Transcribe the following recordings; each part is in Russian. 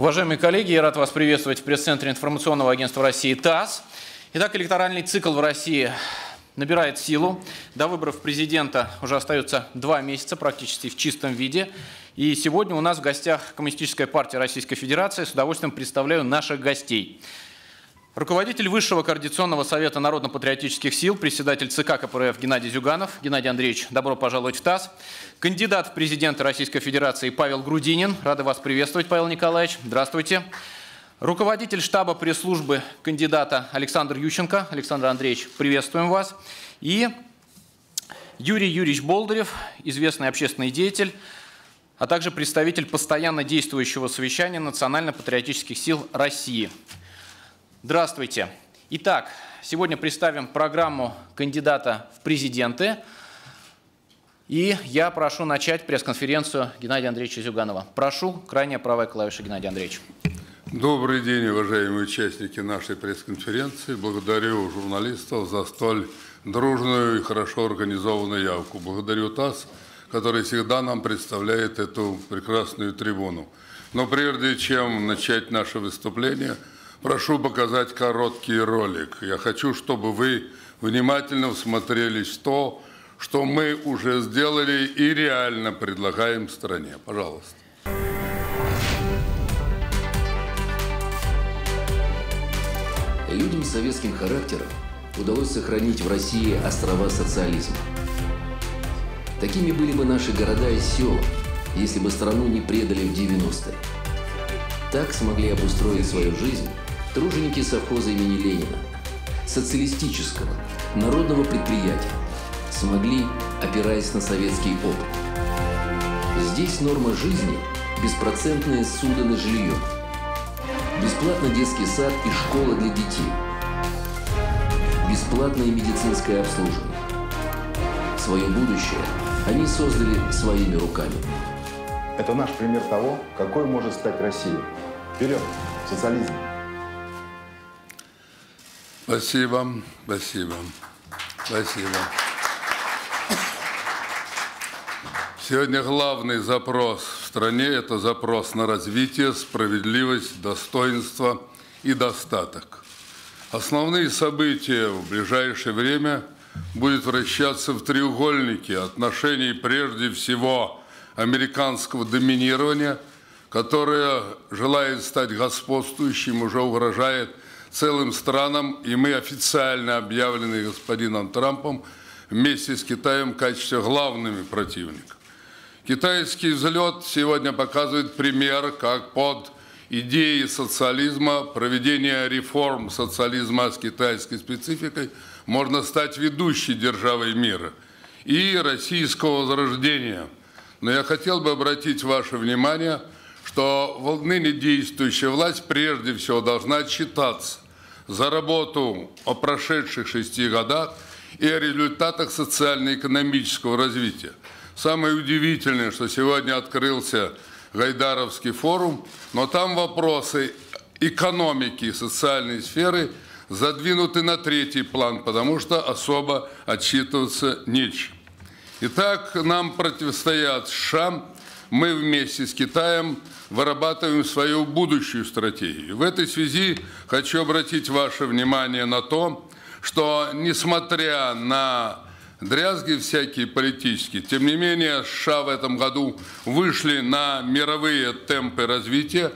Уважаемые коллеги, я рад вас приветствовать в пресс-центре информационного агентства России ТАСС. Итак, электоральный цикл в России набирает силу. До выборов президента уже остается 2 месяца, практически в чистом виде. И сегодня у нас в гостях Коммунистическая партия Российской Федерации. С удовольствием представляю наших гостей. Руководитель Высшего координационного совета народно-патриотических сил, председатель ЦК КПРФ Геннадий Зюганов. Геннадий Андреевич, добро пожаловать в ТАСС. Кандидат в президенты Российской Федерации Павел Грудинин. Рады вас приветствовать, Павел Николаевич. Здравствуйте. Руководитель штаба пресс-службы кандидата Александр Ющенко. Александр Андреевич, приветствуем вас. И Юрий Юрьевич Болдырев, известный общественный деятель, а также представитель постоянно действующего совещания национально-патриотических сил России. Здравствуйте. Итак, сегодня представим программу кандидата в президенты. И я прошу начать пресс-конференцию Геннадия Андреевича Зюганова. Прошу, крайняя правая клавиша, Геннадий Андреевич. Добрый день, уважаемые участники нашей пресс-конференции. Благодарю журналистов за столь дружную и хорошо организованную явку. Благодарю ТАСС, который всегда нам представляет эту прекрасную трибуну. Но прежде чем начать наше выступление, прошу показать короткий ролик. Я хочу, чтобы вы внимательно всмотрелись в то, что мы уже сделали и реально предлагаем стране. Пожалуйста. Людям с советским характером удалось сохранить в России острова социализма. Такими были бы наши города и села, если бы страну не предали в 90-е. Так смогли обустроить свою жизнь труженики совхоза имени Ленина, социалистического, народного предприятия, смогли, опираясь на советский опыт. Здесь норма жизни – беспроцентное ссуда на жилье, бесплатный детский сад и школа для детей, бесплатное медицинское обслуживание. Свое будущее они создали своими руками. Это наш пример того, какой может стать Россия. Вперед! Социализм! Спасибо, спасибо, спасибо. Сегодня главный запрос в стране – это запрос на развитие, справедливость, достоинство и достаток. Основные события в ближайшее время будут вращаться в треугольнике отношений прежде всего американского доминирования, которое желает стать господствующим, уже угрожает целым странам, и мы официально объявлены господином Трампом вместе с Китаем в качестве главными противниками. Китайский взлет сегодня показывает пример, как под идеей социализма, проведения реформ социализма с китайской спецификой можно стать ведущей державой мира и российского возрождения. Но я хотел бы обратить ваше внимание, что ныне действующая власть прежде всего должна отчитаться за работу о прошедших 6 годах и о результатах социально-экономического развития. Самое удивительное, что сегодня открылся Гайдаровский форум, но там вопросы экономики и социальной сферы задвинуты на 3-й план, потому что особо отчитываться нечем. Итак, нам противостоят США, мы вместе с Китаем вырабатываем свою будущую стратегию. В этой связи хочу обратить ваше внимание на то, что несмотря на дрязги всякие политические, тем не менее США в этом году вышли на мировые темпы развития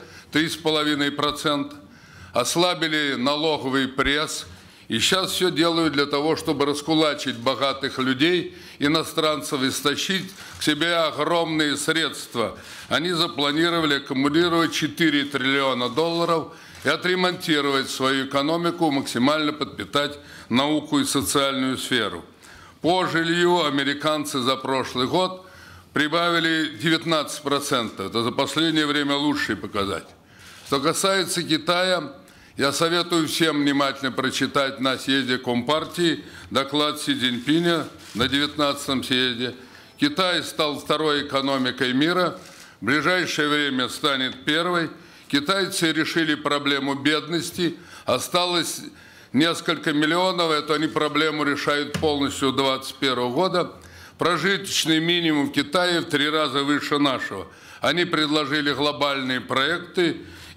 3,5%, ослабили налоговый пресс, и сейчас все делают для того, чтобы раскулачить богатых людей, иностранцев, и стащить к себе огромные средства. Они запланировали аккумулировать 4 триллиона долларов и отремонтировать свою экономику, максимально подпитать науку и социальную сферу. По жилью американцы за прошлый год прибавили 19%. Это за последнее время лучший показатель. Что касается Китая, я советую всем внимательно прочитать на съезде Компартии доклад Си Цзиньпиня на 19-м съезде. Китай стал 2-й экономикой мира, в ближайшее время станет 1-й. Китайцы решили проблему бедности, осталось несколько миллионов, эту они проблему решают полностью до 2021 года. Прожиточный минимум в Китае в 3 раза выше нашего. Они предложили глобальные проекты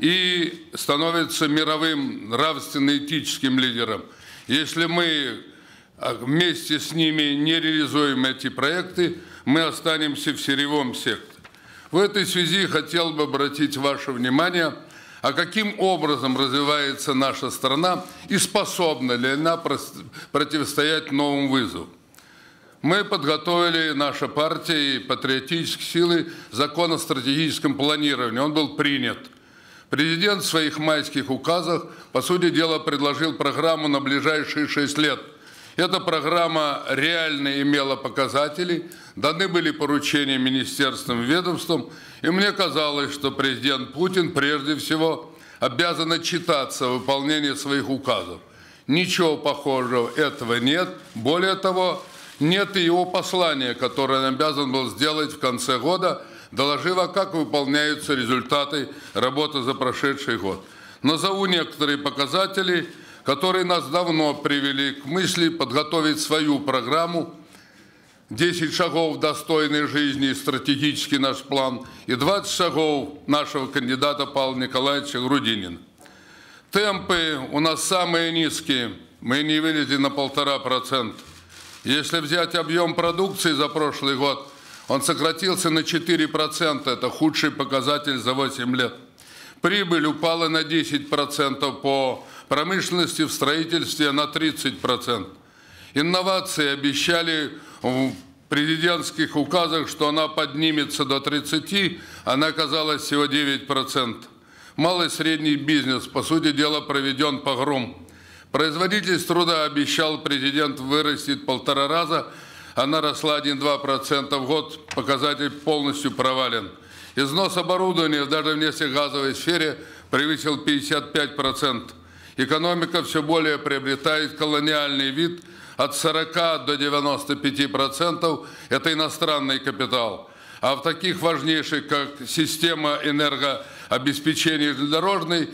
и становятся мировым нравственно-этическим лидером. Если мы вместе с ними не реализуем эти проекты, мы останемся в сырьевом секторе. В этой связи хотел бы обратить ваше внимание, а каким образом развивается наша страна и способна ли она противостоять новым вызовам. Мы подготовили, наша партия и патриотические силы, закон о стратегическом планировании. Он был принят. Президент в своих майских указах, по сути дела, предложил программу на ближайшие 6 лет. Эта программа реально имела показатели, даны были поручения министерствам и ведомствам, и мне казалось, что президент Путин прежде всего обязан отчитаться о выполнении своих указов. Ничего похожего этого нет. Более того, нет и его послания, которое он обязан был сделать в конце года, доложив, как выполняются результаты работы за прошедший год. Назову некоторые показатели, которые нас давно привели к мысли подготовить свою программу, 10 шагов достойной жизни и стратегический наш план, и 20 шагов нашего кандидата Павла Николаевича Грудинина. Темпы у нас самые низкие, мы не вылезли на 1,5%. Если взять объем продукции за прошлый год, он сократился на 4%, это худший показатель за 8 лет. Прибыль упала на 10% по промышленности, в строительстве на 30%. Инновации обещали в президентских указах, что она поднимется до 30%, она оказалась всего 9%. Малый и средний бизнес, по сути дела, проведен погром. Производительность труда обещал президент вырастет 1,5 раза, она росла 1-2% в год, показатель полностью провален. Износ оборудования даже в нефтегазовой сфере превысил 55%. Экономика все более приобретает колониальный вид, от 40 до 95% это иностранный капитал. А в таких важнейших, как система энергообеспечения железнодорожной,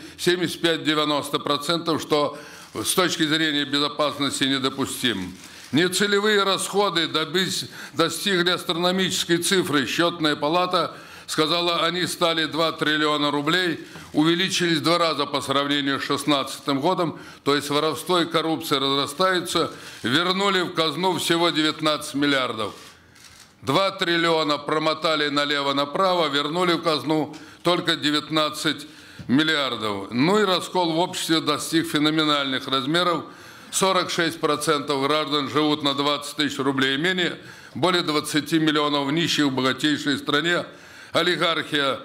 75-90%, что с точки зрения безопасности недопустим. Нецелевые расходы достигли астрономической цифры. Счетная палата сказала, они стали 2 триллиона рублей, увеличились в 2 раза по сравнению с 2016 годом, то есть воровство и коррупция разрастаются, вернули в казну всего 19 миллиардов. 2 триллиона промотали налево-направо, вернули в казну только 19 миллиардов. Ну и раскол в обществе достиг феноменальных размеров. 46% граждан живут на 20 тысяч рублей и менее, более 20 миллионов нищих в богатейшей стране. Олигархия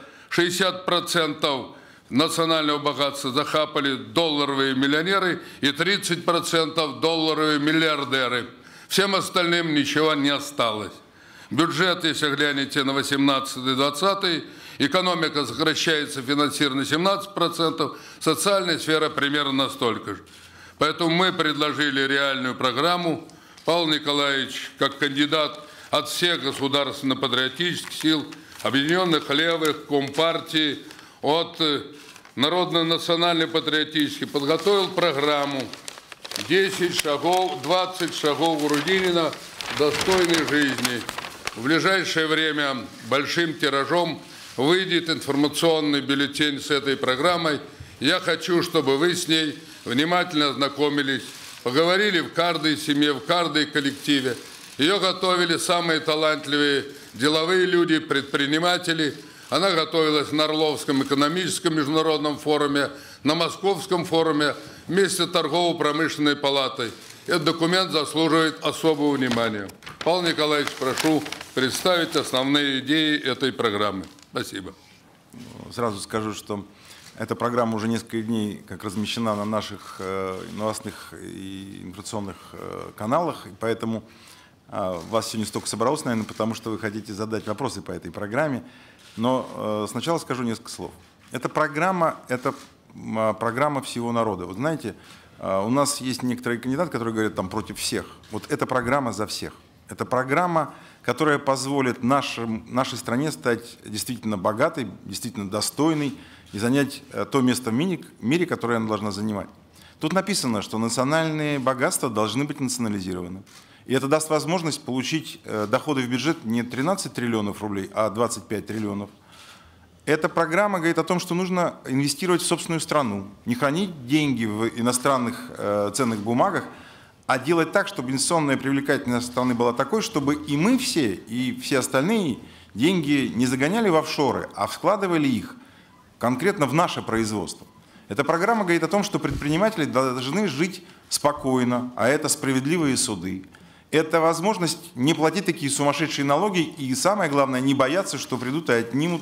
60% национального богатства захапали долларовые миллионеры и 30% долларовые миллиардеры. Всем остальным ничего не осталось. Бюджет, если глянете на 18-20, экономика сокращается, финансирование 17%, социальная сфера примерно настолько же. Поэтому мы предложили реальную программу. Павел Николаевич, как кандидат от всех государственно-патриотических сил, объединенных левых, Компартии, от народно-национально-патриотических, подготовил программу 10 шагов, 20 шагов Грудинина достойной жизни. В ближайшее время большим тиражом выйдет информационный бюллетень с этой программой. Я хочу, чтобы вы с ней внимательно ознакомились, поговорили в каждой семье, в каждой коллективе. Ее готовили самые талантливые деловые люди, предприниматели. Она готовилась на Орловском экономическом международном форуме, на Московском форуме вместе с торгово-промышленной палатой. Этот документ заслуживает особого внимания. Павел Николаевич, прошу представить основные идеи этой программы. Спасибо. Сразу скажу, что эта программа уже несколько дней как размещена на наших новостных и информационных каналах, и поэтому вас сегодня столько собралось, наверное, потому что вы хотите задать вопросы по этой программе. Но сначала скажу несколько слов. Эта программа всего народа. Вот знаете, у нас есть некоторые кандидаты, которые говорят там против всех. Вот эта программа за всех. Это программа, которая позволит нашей стране стать действительно богатой, действительно достойной и занять то место в мире, которое она должна занимать. Тут написано, что национальные богатства должны быть национализированы. И это даст возможность получить доходы в бюджет не 13 триллионов рублей, а 25 триллионов. Эта программа говорит о том, что нужно инвестировать в собственную страну, не хранить деньги в иностранных ценных бумагах, а делать так, чтобы инвестиционная привлекательность страны была такой, чтобы и мы все, и все остальные деньги не загоняли в офшоры, а вкладывали их конкретно в наше производство. Эта программа говорит о том, что предприниматели должны жить спокойно, а это справедливые суды. Это возможность не платить такие сумасшедшие налоги и, самое главное, не бояться, что придут и отнимут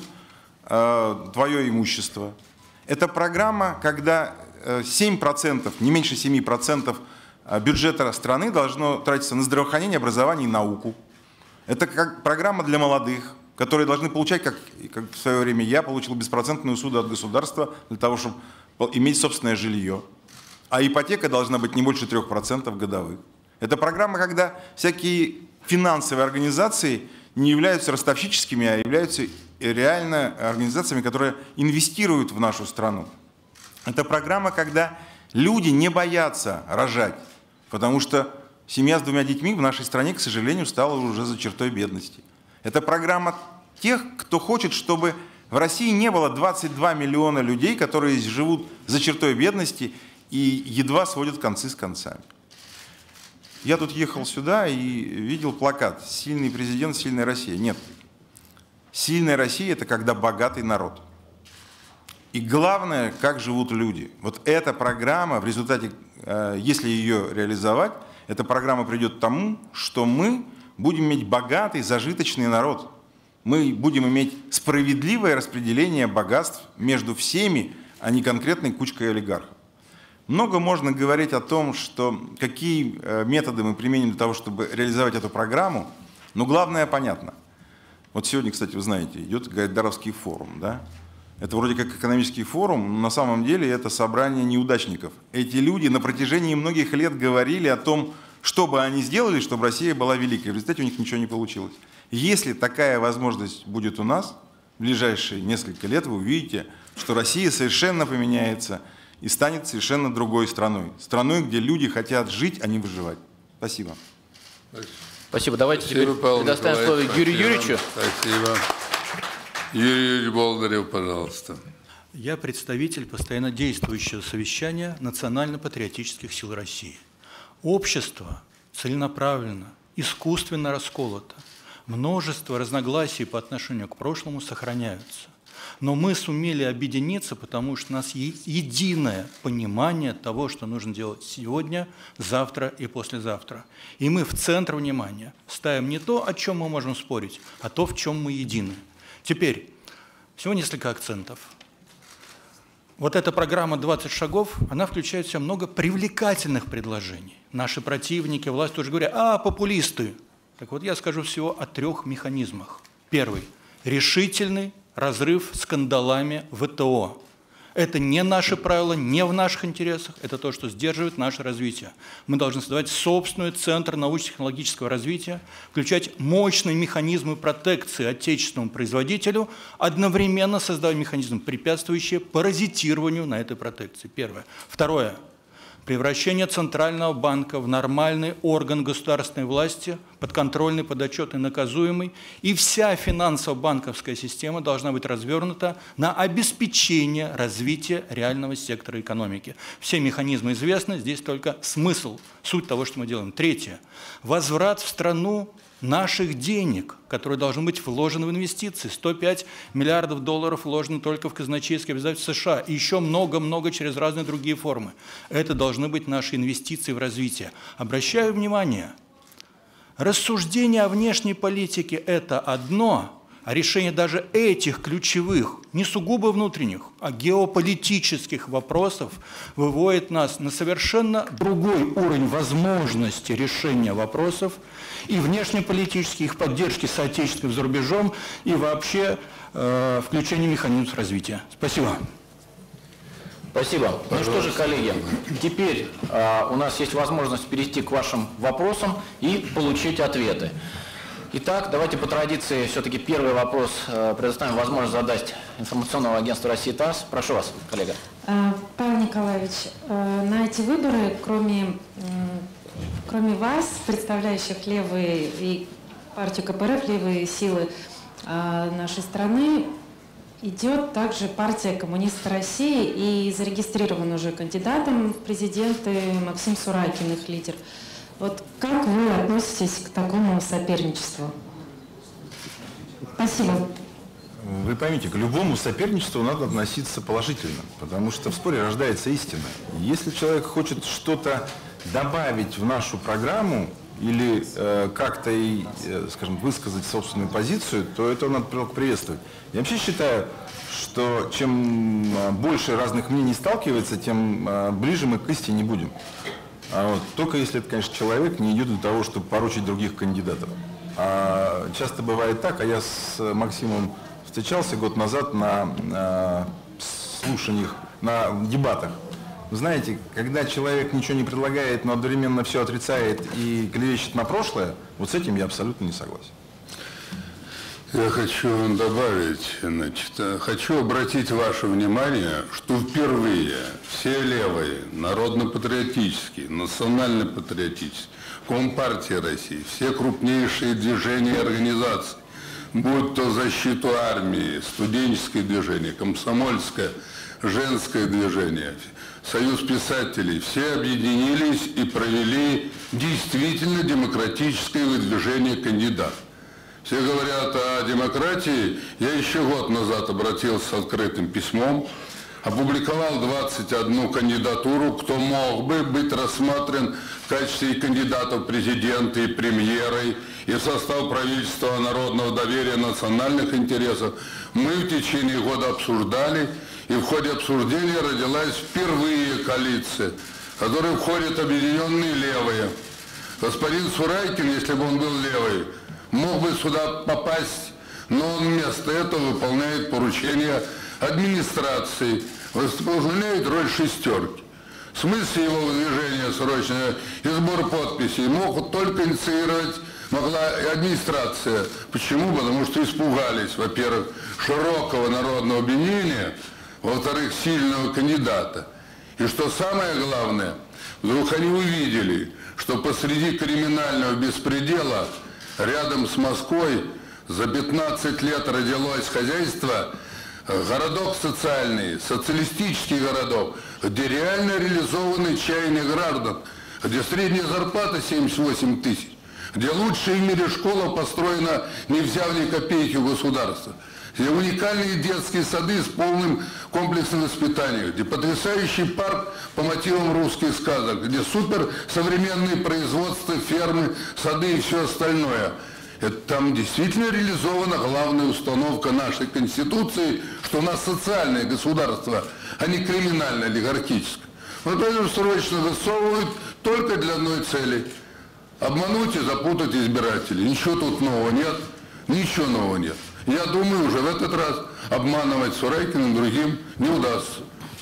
твое имущество. Это программа, когда 7%, не меньше 7% бюджета страны должно тратиться на здравоохранение, образование и науку. Это как программа для молодых, которые должны получать, как в свое время я получил беспроцентную суду от государства для того, чтобы иметь собственное жилье. А ипотека должна быть не больше 3% годовых. Это программа, когда всякие финансовые организации не являются ростовщическими, а являются реально организациями, которые инвестируют в нашу страну. Это программа, когда люди не боятся рожать, потому что семья с 2 детьми в нашей стране, к сожалению, стала уже за чертой бедности. Это программа тех, кто хочет, чтобы в России не было 22 миллиона людей, которые живут за чертой бедности и едва сводят концы с концами. Я тут ехал сюда и видел плакат «Сильный президент, сильная Россия». Нет. Сильная Россия – это когда богатый народ. И главное, как живут люди. Вот эта программа, в результате, если ее реализовать, эта программа придет к тому, что мы будем иметь богатый, зажиточный народ. Мы будем иметь справедливое распределение богатств между всеми, а не конкретной кучкой олигархов. Много можно говорить о том, что какие методы мы применим для того, чтобы реализовать эту программу, но главное понятно. Вот сегодня, кстати, вы знаете, идет Гайдаровский форум, да? Это вроде как экономический форум, но на самом деле это собрание неудачников. Эти люди на протяжении многих лет говорили о том, что бы они сделали, чтобы Россия была великой. В результате у них ничего не получилось. Если такая возможность будет у нас, в ближайшие несколько лет вы увидите, что Россия совершенно поменяется и станет совершенно другой страной. Страной, где люди хотят жить, а не выживать. Спасибо. Спасибо. Давайте теперь предоставим слово Юрию Юрьевичу. Спасибо. Юрий Юрьевич Болдырев, пожалуйста. Я представитель постоянно действующего совещания Национально-патриотических сил России. Общество целенаправленно, искусственно расколото. Множество разногласий по отношению к прошлому сохраняются. Но мы сумели объединиться, потому что у нас есть единое понимание того, что нужно делать сегодня, завтра и послезавтра. И мы в центр внимания ставим не то, о чем мы можем спорить, а то, в чем мы едины. Теперь, всего несколько акцентов. Вот эта программа «20 шагов», она включает в себя много привлекательных предложений. Наши противники, власть тоже говорят: популисты. Так вот, я скажу всего о 3 механизмах. Первый – решительный разрыв скандалами ВТО. Это не наши правила, не в наших интересах, это то, что сдерживает наше развитие. Мы должны создавать собственный центр научно-технологического развития, включать мощные механизмы протекции отечественному производителю, одновременно создавая механизмы, препятствующие паразитированию на этой протекции. Первое. Второе. Превращение Центрального банка в нормальный орган государственной власти, подконтрольный, подотчетный, наказуемый. И вся финансово-банковская система должна быть развернута на обеспечение развития реального сектора экономики. Все механизмы известны, здесь только смысл, суть того, что мы делаем. Третье. Возврат в страну наших денег, которые должны быть вложены в инвестиции. 105 миллиардов долларов вложены только в казначейские обязательства США. И еще много-много через разные другие формы. Это должны быть наши инвестиции в развитие. Обращаю внимание, рассуждение о внешней политике – это одно, а решение даже этих ключевых, не сугубо внутренних, а геополитических вопросов выводит нас на совершенно другой уровень возможности решения вопросов и внешнеполитических, их поддержки соотечественников за рубежом, и вообще включения механизмов развития. Спасибо. Спасибо. Ну что же, коллеги, теперь у нас есть возможность перейти к вашим вопросам и получить ответы. Итак, давайте по традиции все-таки первый вопрос предоставим возможность задать информационному агентству России ТАСС. Прошу вас, коллега. Павел Николаевич, на эти выборы, кроме кроме вас, представляющих левые и партию КПРФ, левые силы нашей страны, идет также партия коммунистов России, и зарегистрирован уже кандидатом в президенты Максим Сурайкин, их лидер. Вот как вы относитесь к такому соперничеству? Спасибо. Вы поймите, к любому соперничеству надо относиться положительно, потому что в споре рождается истина. Если человек хочет что-то добавить в нашу программу или как-то, скажем, высказать собственную позицию, то это надо приветствовать. Я вообще считаю, что чем больше разных мнений сталкивается, тем ближе мы к истине будем. Только если это, конечно, человек не идет для того, чтобы порочить других кандидатов. Часто бывает так, я с Максимом встречался год назад на слушаниях, на дебатах. Вы знаете, когда человек ничего не предлагает, но одновременно все отрицает и клевещет на прошлое, вот с этим я абсолютно не согласен. Я хочу добавить, хочу обратить ваше внимание, что впервые все левые, народно-патриотические, национально-патриотические, Компартия России, все крупнейшие движения и организации, будь то защиту армии, студенческое движение, комсомольское, женское движение, Союз писателей, все объединились и провели действительно демократическое выдвижение кандидатов. Все говорят о демократии. Я еще год назад обратился с открытым письмом, опубликовал 21 кандидатуру, кто мог бы быть рассмотрен в качестве кандидатов в президенты и премьеры, и в состав правительства народного доверия, национальных интересов. Мы в течение года обсуждали, и в ходе обсуждения родилась впервые коалиция, в которой входят объединенные левые. Господин Сурайкин, если бы он был левый, мог бы сюда попасть, но он вместо этого выполняет поручения администрации, выполняет роль шестерки. В смысле его выдвижения срочного и сбор подписей могут только инициировать могла администрация. Почему? Потому что испугались, во-первых, широкого народного объединения, во-вторых, сильного кандидата. И что самое главное, вдруг они увидели, что посреди криминального беспредела рядом с Москвой за 15 лет родилось хозяйство, городок социальный, социалистический городок, где реально реализованы чаяния граждан, где средняя зарплата 78 тысяч, где лучшая в мире школа построена, не взяв ни копейки у государства, где уникальные детские сады с полным комплексным воспитанием, где потрясающий парк по мотивам русских сказок, где суперсовременные производства, фермы, сады и все остальное. Это там действительно реализована главная установка нашей Конституции, что у нас социальное государство, а не криминально-олигархическое. Вот это срочно высовывают только для одной цели – обмануть и запутать избирателей. Ничего тут нового нет, ничего нового нет. Я думаю, уже в этот раз обманывать Сурайкина и другим не удастся.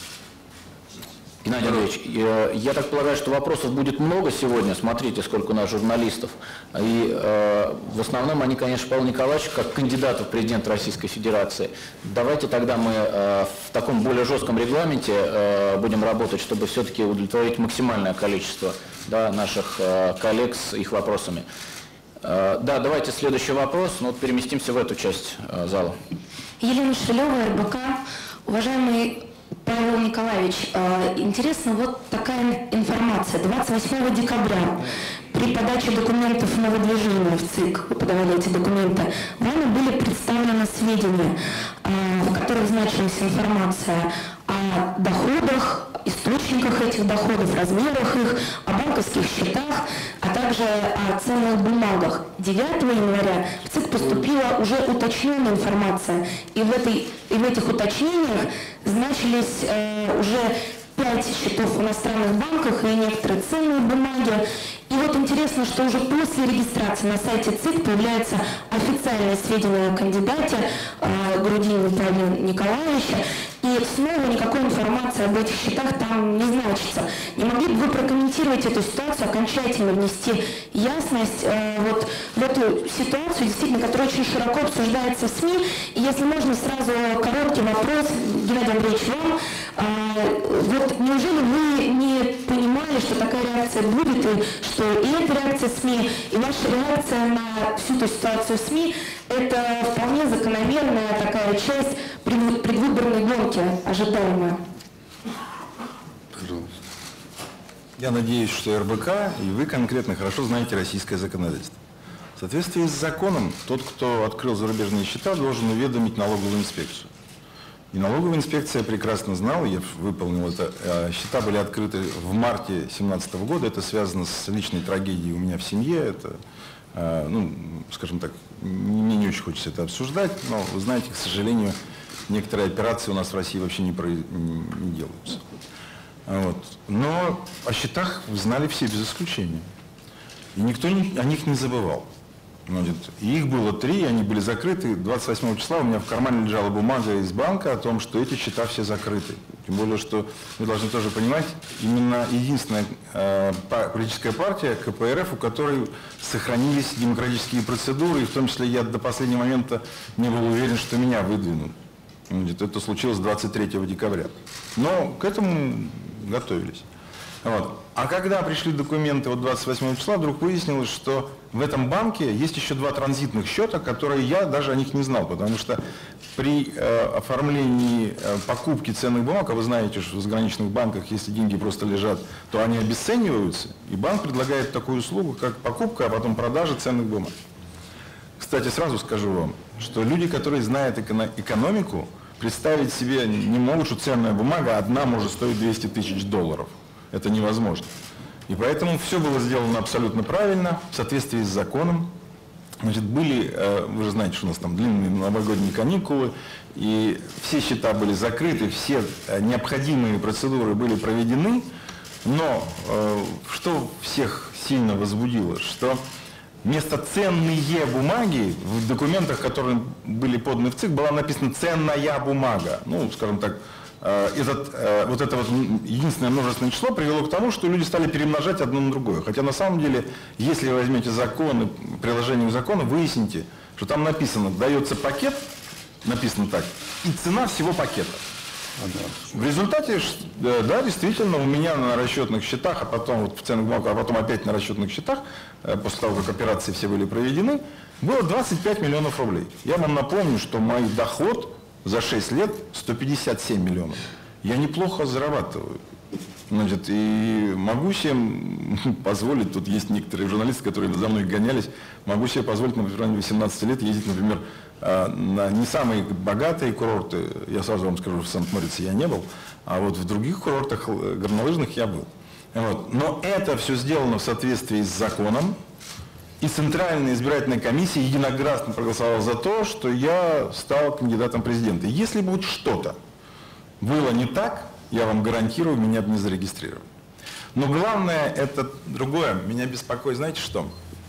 Геннадий Андреевич, я так полагаю, что вопросов будет много сегодня. Смотрите, сколько у нас журналистов. И в основном они, конечно, Павел Николаевич, как кандидату в президент Российской Федерации. Давайте тогда мы в таком более жестком регламенте будем работать, чтобы все-таки удовлетворить максимальное количество наших коллег с их вопросами. Да, давайте следующий вопрос. Ну, вот переместимся в эту часть зала. Елена Шилева, РБК. Уважаемый Павел Николаевич, интересна вот такая информация. 28 декабря при подаче документов на выдвижение в ЦИК, вы подавали эти документы, вами были представлены сведения, в которых значилась информация о доходах, источниках этих доходов, размерах их, о банковских счетах, а также о ценных бумагах. 9 января в ЦИК поступила уже уточненная информация, и в этих уточнениях значились уже 5 счетов в иностранных банках и некоторые ценные бумаги. И вот интересно, что уже после регистрации на сайте ЦИК появляются официальные сведения о кандидате Грудинина Павла Николаевича, и снова никакой информации об этих счетах там не значится. Не могли бы вы прокомментировать эту ситуацию, окончательно внести ясность вот в эту ситуацию, действительно, которая очень широко обсуждается в СМИ? И если можно, сразу короткий вопрос, Геннадий Андреевич, вам. Вот неужели вы не понимали, что такая реакция будет, и что и эта реакция СМИ, и ваша реакция на всю эту ситуацию в СМИ – это вполне закономерная такая часть предвыборной гонки, ожидаемая. Пожалуйста. Я надеюсь, что РБК и вы конкретно хорошо знаете российское законодательство. В соответствии с законом, тот, кто открыл зарубежные счета, должен уведомить налоговую инспекцию. И налоговая инспекция прекрасно знала, я выполнил это. Счета были открыты в марте 2017 года. Это связано с личной трагедией у меня в семье. Это, ну, скажем так, мне не очень хочется это обсуждать, но вы знаете, к сожалению, некоторые операции у нас в России вообще не делаются. Вот. Но о счетах знали все без исключения. И никто о них не забывал. И их было 3, они были закрыты. 28 числа у меня в кармане лежала бумага из банка о том, что эти счета все закрыты. Тем более, что вы должны тоже понимать, именно единственная политическая партия КПРФ, у которой сохранились демократические процедуры, и в том числе я до последнего момента не был уверен, что меня выдвинут. Это случилось 23 декабря. Но к этому готовились. Вот. А когда пришли документы 28 числа, вдруг выяснилось, что в этом банке есть еще 2 транзитных счета, которые я даже о них не знал, потому что при оформлении покупки ценных бумаг, а вы знаете, что в заграничных банках, если деньги просто лежат, то они обесцениваются, и банк предлагает такую услугу, как покупка, а потом продажа ценных бумаг. Кстати, сразу скажу вам, что люди, которые знают экономику, представить себе не могут, что ценная бумага одна может стоить $200 000. Это невозможно. И поэтому все было сделано абсолютно правильно, в соответствии с законом. Значит, были, вы же знаете, что у нас там длинные новогодние каникулы, и все счета были закрыты, все необходимые процедуры были проведены. Но что всех сильно возбудило, что вместо «ценные бумаги» в документах, которые были поданы в ЦИК, была написана «ценная бумага». Ну, скажем так, вот это единственное множественное число привело к тому, что люди стали перемножать одно на другое. Хотя на самом деле, если вы возьмете законы, приложение к закону, выясните, что там написано, дается пакет, написано так, и цена всего пакета. В результате, да, действительно, у меня на расчетных счетах, а потом вот в ценных бумагах, а потом опять на расчетных счетах, после того, как операции все были проведены, было 25 миллионов рублей. Я вам напомню, что мой доход за 6 лет 157 миллионов. Я неплохо зарабатываю. Значит, и могу себе позволить, тут есть некоторые журналисты, которые за мной гонялись, могу себе позволить, например, в 18 лет ездить, например, на не самые богатые курорты, я сразу вам скажу, в Санкт-Морице я не был, а вот в других курортах горнолыжных я был. Вот. Но это все сделано в соответствии с законом, и Центральная избирательная комиссия единогласно проголосовала за то, что я стал кандидатом в президенты. Если бы вот что-то было не так, я вам гарантирую, меня бы не зарегистрировали. Но главное это другое. Меня беспокоит, знаете что?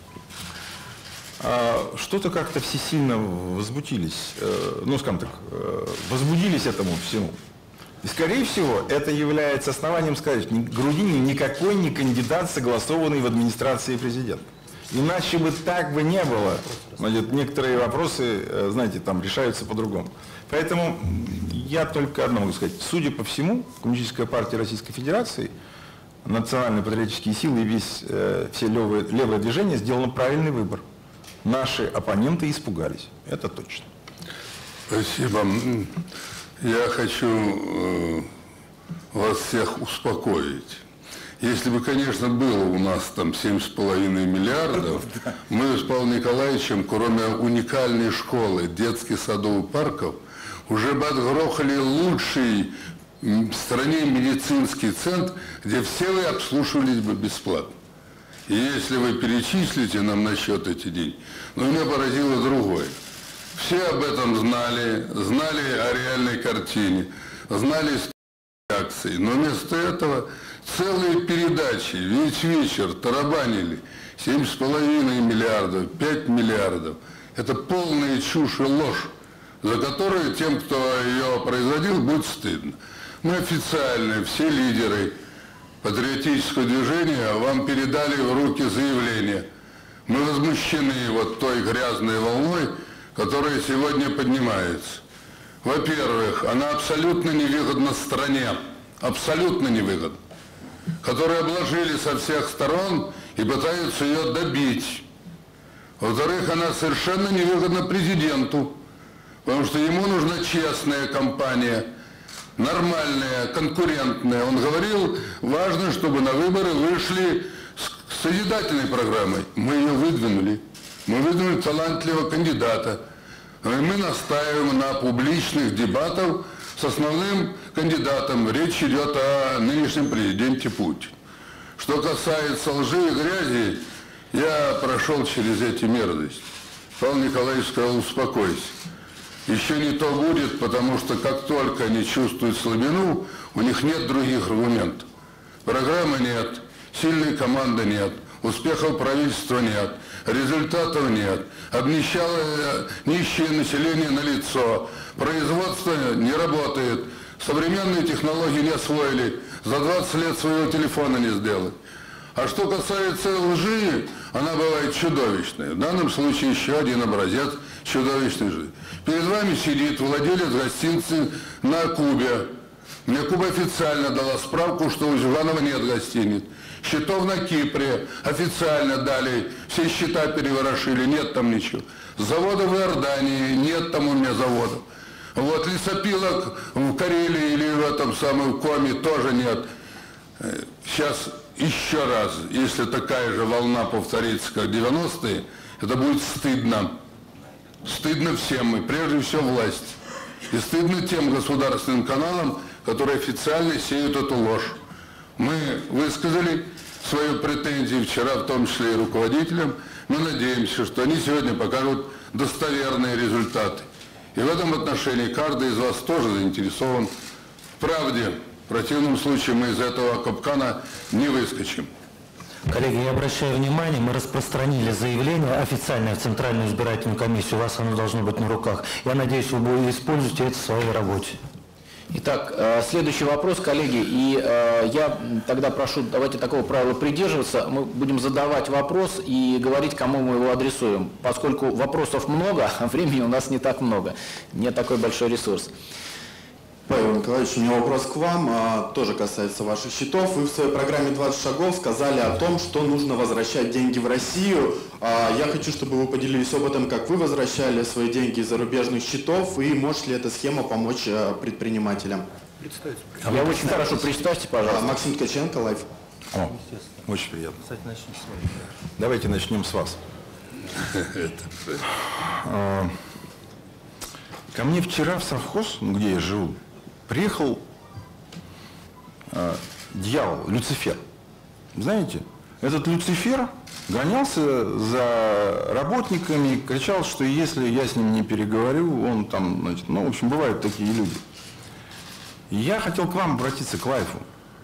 Что-то как-то все сильно возбудились, ну, скажем так, возбудились этому всему. И, скорее всего, это является основанием сказать, что Грудинин никакой не кандидат, согласованный в администрации президента. Иначе бы так бы не было. Значит, некоторые вопросы, знаете, там решаются по-другому. Поэтому я только одно могу сказать. Судя по всему, Коммунистическая партия Российской Федерации, национальные патриотические силы и все левое движение сделано правильный выбор. Наши оппоненты испугались. Это точно. Спасибо. Я хочу вас всех успокоить. Если бы, конечно, было у нас там 7,5 миллиардов, мы с Павлом Николаевичем, кроме уникальной школы, детских садов и парков, уже бы отгрохали лучший в стране медицинский центр, где все вы обслуживались бы бесплатно. И если вы перечислите нам на счет эти деньги, но меня поразило другое. Все об этом знали о реальной картине, знали акции, но вместо этого целые передачи, весь вечер тарабанили 7,5 миллиардов, 5 миллиардов. Это полная чушь и ложь, за которую тем, кто ее производил, будет стыдно. Мы официально, все лидеры патриотического движения вам передали в руки заявление. Мы возмущены вот той грязной волной, которая сегодня поднимается. Во-первых, она абсолютно невыгодна стране. Абсолютно невыгодна. которые обложили со всех сторон и пытаются ее добить. Во-вторых, она совершенно невыгодна президенту, потому что ему нужна честная кампания, нормальная, конкурентная. Он говорил, важно, чтобы на выборы вышли с созидательной программой. Мы ее выдвинули. Мы выдвинули талантливого кандидата. Мы настаиваем на публичных дебатах с основным кандидатом. Речь идет о нынешнем президенте Путине. Что касается лжи и грязи, я прошел через эти мерзости. Павел Николаевич сказал, успокойся. Еще не то будет, потому что как только они чувствуют слабину, у них нет других аргументов. Программы нет, сильной команды нет, успехов правительства нет, результатов нет, обнищало нищее население налицо, производство не работает, современные технологии не освоили, за 20 лет своего телефона не сделали. А что касается лжи, она бывает чудовищная. В данном случае еще один образец чудовищной лжи. Перед вами сидит владелец гостиницы на Кубе. Мне Куба официально дала справку, что у Зюганова нет гостиниц. Счетов на Кипре официально дали, все счета переворошили, нет там ничего. Завода в Иордании, нет там у меня заводов. Вот лесопилок в Карелии или в этом самом Коме тоже нет. Сейчас еще раз, если такая же волна повторится, как 90-е, это будет стыдно. Стыдно всем, мы, прежде всего власть. И стыдно тем государственным каналам, которые официально сеют эту ложь. Мы высказали свою претензию вчера, в том числе и руководителям. Мы надеемся, что они сегодня покажут достоверные результаты. И в этом отношении каждый из вас тоже заинтересован в правде. В противном случае мы из этого капкана не выскочим. Коллеги, я обращаю внимание, мы распространили заявление официальное в Центральную избирательную комиссию, у вас оно должно быть на руках. Я надеюсь, вы будете использовать это в своей работе. Итак, следующий вопрос, коллеги, и я тогда прошу, давайте такого правила придерживаться, мы будем задавать вопрос и говорить, кому мы его адресуем, поскольку вопросов много, а времени у нас не так много, не такой большой ресурс. Павел Николаевич, у меня вопрос к вам, тоже касается ваших счетов. Вы в своей программе «20 шагов» сказали о том, что нужно возвращать деньги в Россию. Я хочу, чтобы вы поделились опытом, как вы возвращали свои деньги из зарубежных счетов, и может ли эта схема помочь предпринимателям? Я очень хорошо, представьте, пожалуйста. Максим Ткаченко, Лайф. О, очень приятно. Давайте начнем с вас. Ко мне вчера в совхоз, где я живу, приехал дьявол, Люцифер. Знаете, этот Люцифер гонялся за работниками, кричал, что если я с ним не переговорю, он там, значит, ну, в общем, бывают такие люди. И я хотел к вам обратиться, к Лайфу.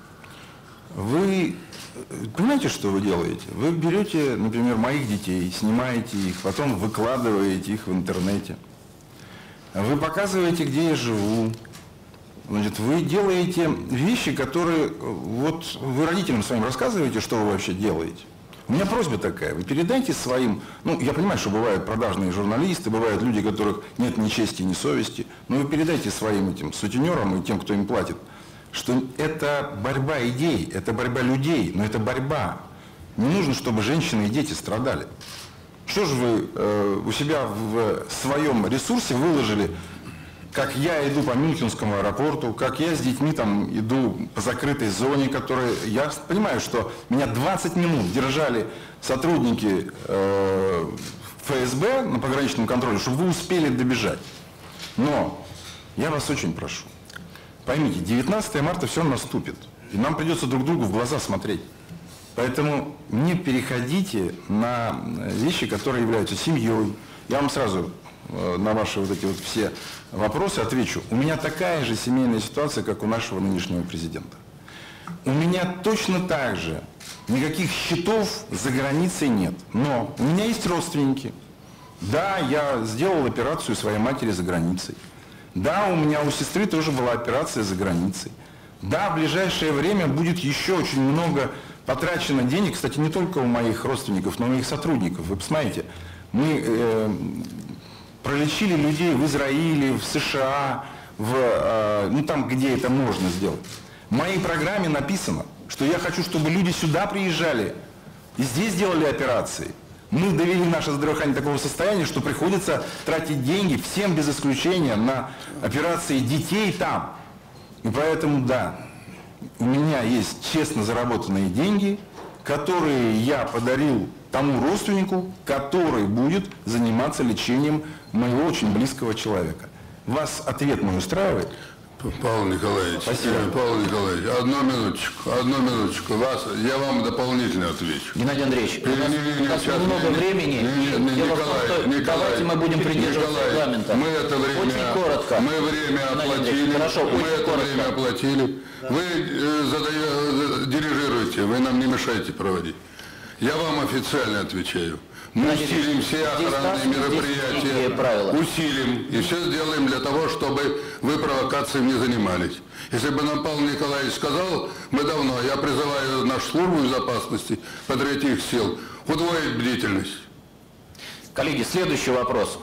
Вы понимаете, что вы делаете? Вы берете, например, моих детей, снимаете их, потом выкладываете их в интернете. Вы показываете, где я живу. Значит, вы делаете вещи, которые... Вот вы родителям своим рассказываете, что вы вообще делаете. У меня просьба такая. Вы передайте своим... Ну, я понимаю, что бывают продажные журналисты, бывают люди, у которых нет ни чести, ни совести. Но вы передайте своим этим сутенерам и тем, кто им платит, что это борьба идей, это борьба людей, но это борьба. Не нужно, чтобы женщины и дети страдали. Что же вы у себя в своем ресурсе выложили, как я иду по Мюнхенскому аэропорту, как я с детьми там иду по закрытой зоне, которая... Я понимаю, что меня 20 минут держали сотрудники ФСБ на пограничном контроле, чтобы вы успели добежать. Но я вас очень прошу, поймите, 19 марта все наступит, и нам придется друг другу в глаза смотреть. Поэтому не переходите на вещи, которые являются семьей. Я вам сразу на ваши вот эти вот все вопросы отвечу. У меня такая же семейная ситуация, как у нашего нынешнего президента. У меня точно так же никаких счетов за границей нет. Но у меня есть родственники. Да, я сделал операцию своей матери за границей. Да, у меня у сестры тоже была операция за границей. Да, в ближайшее время будет еще очень много потрачено денег, кстати, не только у моих родственников, но и у моих сотрудников. Вы посмотрите, мы пролечили людей в Израиле, в США, ну там, где это можно сделать. В моей программе написано, что я хочу, чтобы люди сюда приезжали и здесь делали операции. Мы довели наше здравоохранение до такого состояния, что приходится тратить деньги всем без исключения на операции детей там. И поэтому, да, у меня есть честно заработанные деньги, которые я подарил тому родственнику, который будет заниматься лечением моего очень близкого человека. Вас ответ мой устраивает? Павел Николаевич, спасибо. Павел Николаевич, одну минуточку. Я вам дополнительно отвечу. Геннадий Андреевич, у нас немного времени, давайте мы будем придерживаться регламента. Мы это время, очень коротко. Мы время оплатили. Хорошо, мы это коротко. время оплатили. Да. Вы дирижируете, вы нам не мешаете проводить. Я вам официально отвечаю. Мы усилим все охранные мероприятия, усилим и все сделаем для того, чтобы вы провокациями не занимались. Если бы нам Павел Николаевич сказал, я призываю нашу службу безопасности патриотических сил удвоить бдительность. Коллеги, следующий вопрос.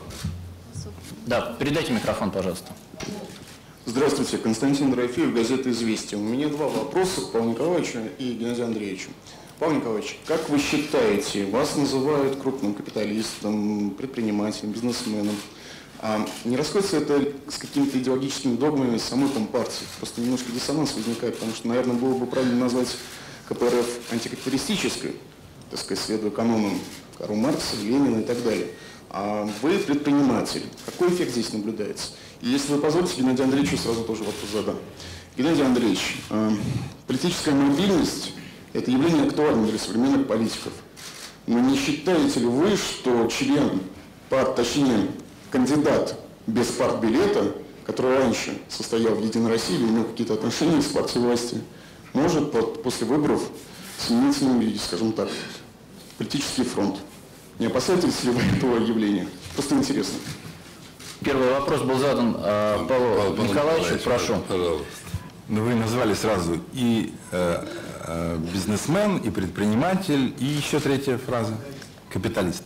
Да, передайте микрофон, пожалуйста. Здравствуйте, Константин Дорофеев, газета «Известия». У меня два вопроса к Павлу Николаевичу и Геннадию Андреевичу. Павел Николаевич, как вы считаете, вас называют крупным капиталистом, предпринимателем, бизнесменом. А не расходится это с какими-то идеологическими догмами самой Компартии? Просто немножко диссонанс возникает, потому что, наверное, было бы правильно назвать КПРФ антикапиталистической, так сказать, следуя канонам Карла Маркса, Ленина и так далее. А вы предприниматель. Какой эффект здесь наблюдается? И если вы позволите, Геннадию Андреевичу сразу тоже вопрос задам. Геннадий Андреевич, политическая мобильность – это явление актуальное для современных политиков. Но не считаете ли вы, что член, точнее, кандидат без партбилета, который раньше состоял в «Единой России» или имел какие-то отношения с партией власти, может после выборов сменить, скажем так, политический фронт? Не опасаетесь ли вы этого явления? Просто интересно. Первый вопрос был задан Павлу Николаевичу. Прошу. Пожалуйста. Вы назвали сразу и бизнесмен, и предприниматель, и еще третья фраза – капиталист.